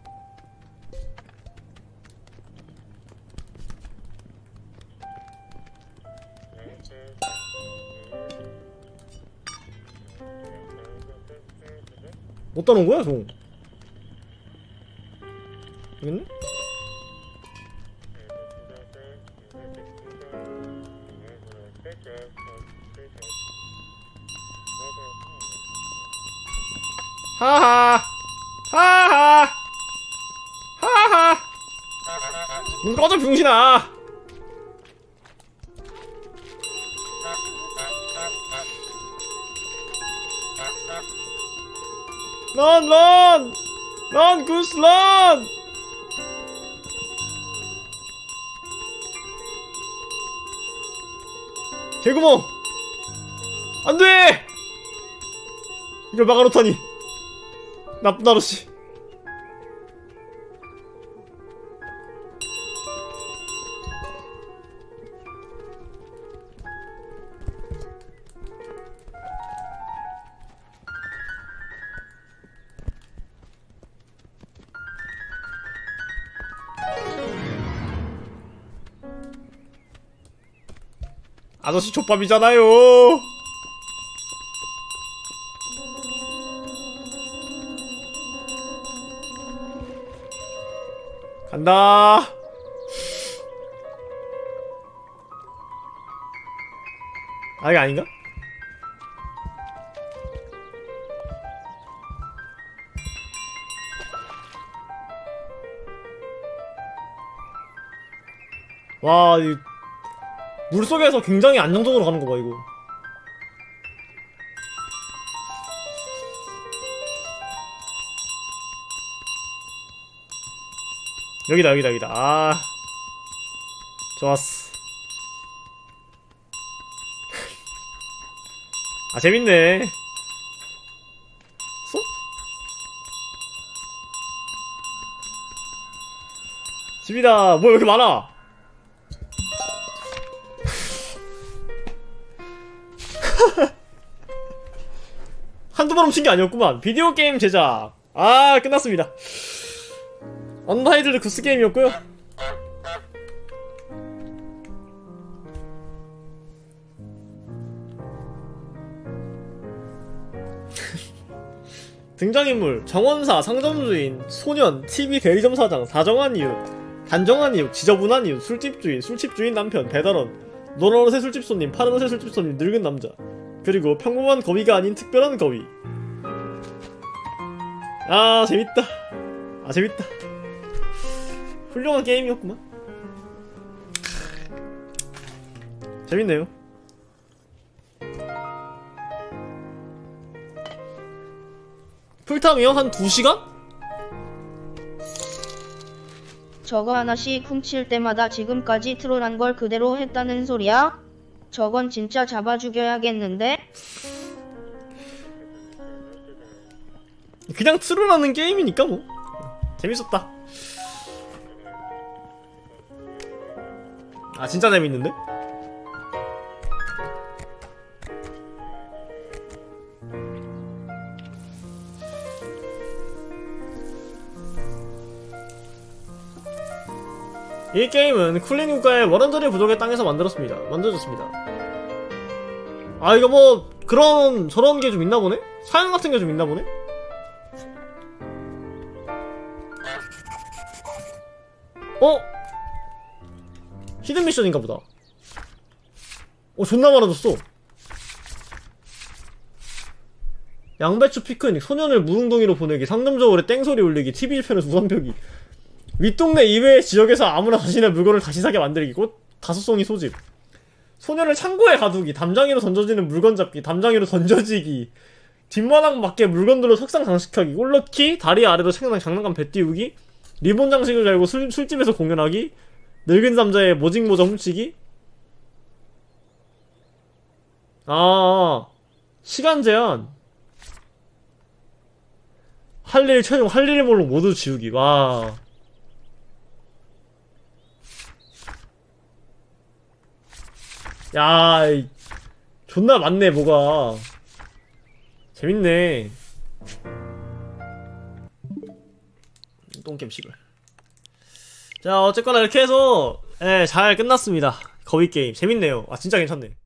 못 따놓은 거야, 종? 여기 있네? 하하 하하 하하 눈 꺼져 병신아. 런 런! 런 구스 런! 개구멍! 안돼! 이걸 막아놓다니 나쁜 아저씨. 아저씨 족밥이잖아요. 간다. 아 이게 아닌가? 와, 이 물속에서 굉장히 안정적으로 가는 거 봐, 이거. 여기다, 여기다, 여기다. 아. 좋았어. 아 재밌네. 쏙? 집이다. 뭐 이렇게 많아? 한두 번 훔친 게 아니었구만. 비디오 게임 제작. 아 끝났습니다. 언타이틀드 구스 게임이었고요. 등장인물 정원사, 상점주인, 소년, 티비 대리점 사장, 다정한 이웃, 단정한 이웃, 지저분한 이웃, 술집주인, 술집주인 남편, 배달원, 노란 옷의 술집 손님, 파란 옷의 술집 손님, 늙은 남자, 그리고 평범한 거위가 아닌 특별한 거위. 아 재밌다. 아 재밌다. 훌륭한 게임이었구만. 재밌네요. 풀타임이요? 한 두 시간? 저거 하나씩 훔칠 때마다 지금까지 트롤한 걸 그대로 했다는 소리야? 저건 진짜 잡아 죽여야겠는데? 그냥 트롤하는 게임이니까 뭐 재밌었다. 아 진짜 재밌는데? 이 게임은 쿨린 국가의 원한절의 부족의 땅에서 만들었습니다. 만들어졌습니다. 아 이거 뭐 그런 저런 게 좀 있나 보네? 사연 같은 게 좀 있나 보네? 어? 히든 미션인가 보다. 어 존나 많아졌어. 양배추 피크닉, 소년을 무릉동이로 보내기, 상점적으로 땡소리 울리기, 티비 일편에서 우산 펴기, 윗동네 이외의 지역에서 아무나 자신의 물건을 다시 사게 만들기, 꽃 다섯 송이 소집, 소년을 창고에 가두기, 담장이로 던져지는 물건 잡기, 담장이로 던져지기, 뒷마당 밖에 물건들로 석상 장식하기, 꼴 넣기, 다리 아래로 생각 장난감 배 띄우기, 리본 장식을 달고 술, 술집에서 공연하기, 늙은 남자의 모직모자 훔치기. 아 시간 제한, 할 일 최종 할 일 몰록 모두 지우기. 와 야, 이, 존나 많네, 뭐가. 재밌네. 똥겜식을. 자, 어쨌거나 이렇게 해서, 예, 잘 끝났습니다. 거위게임. 재밌네요. 아, 진짜 괜찮네.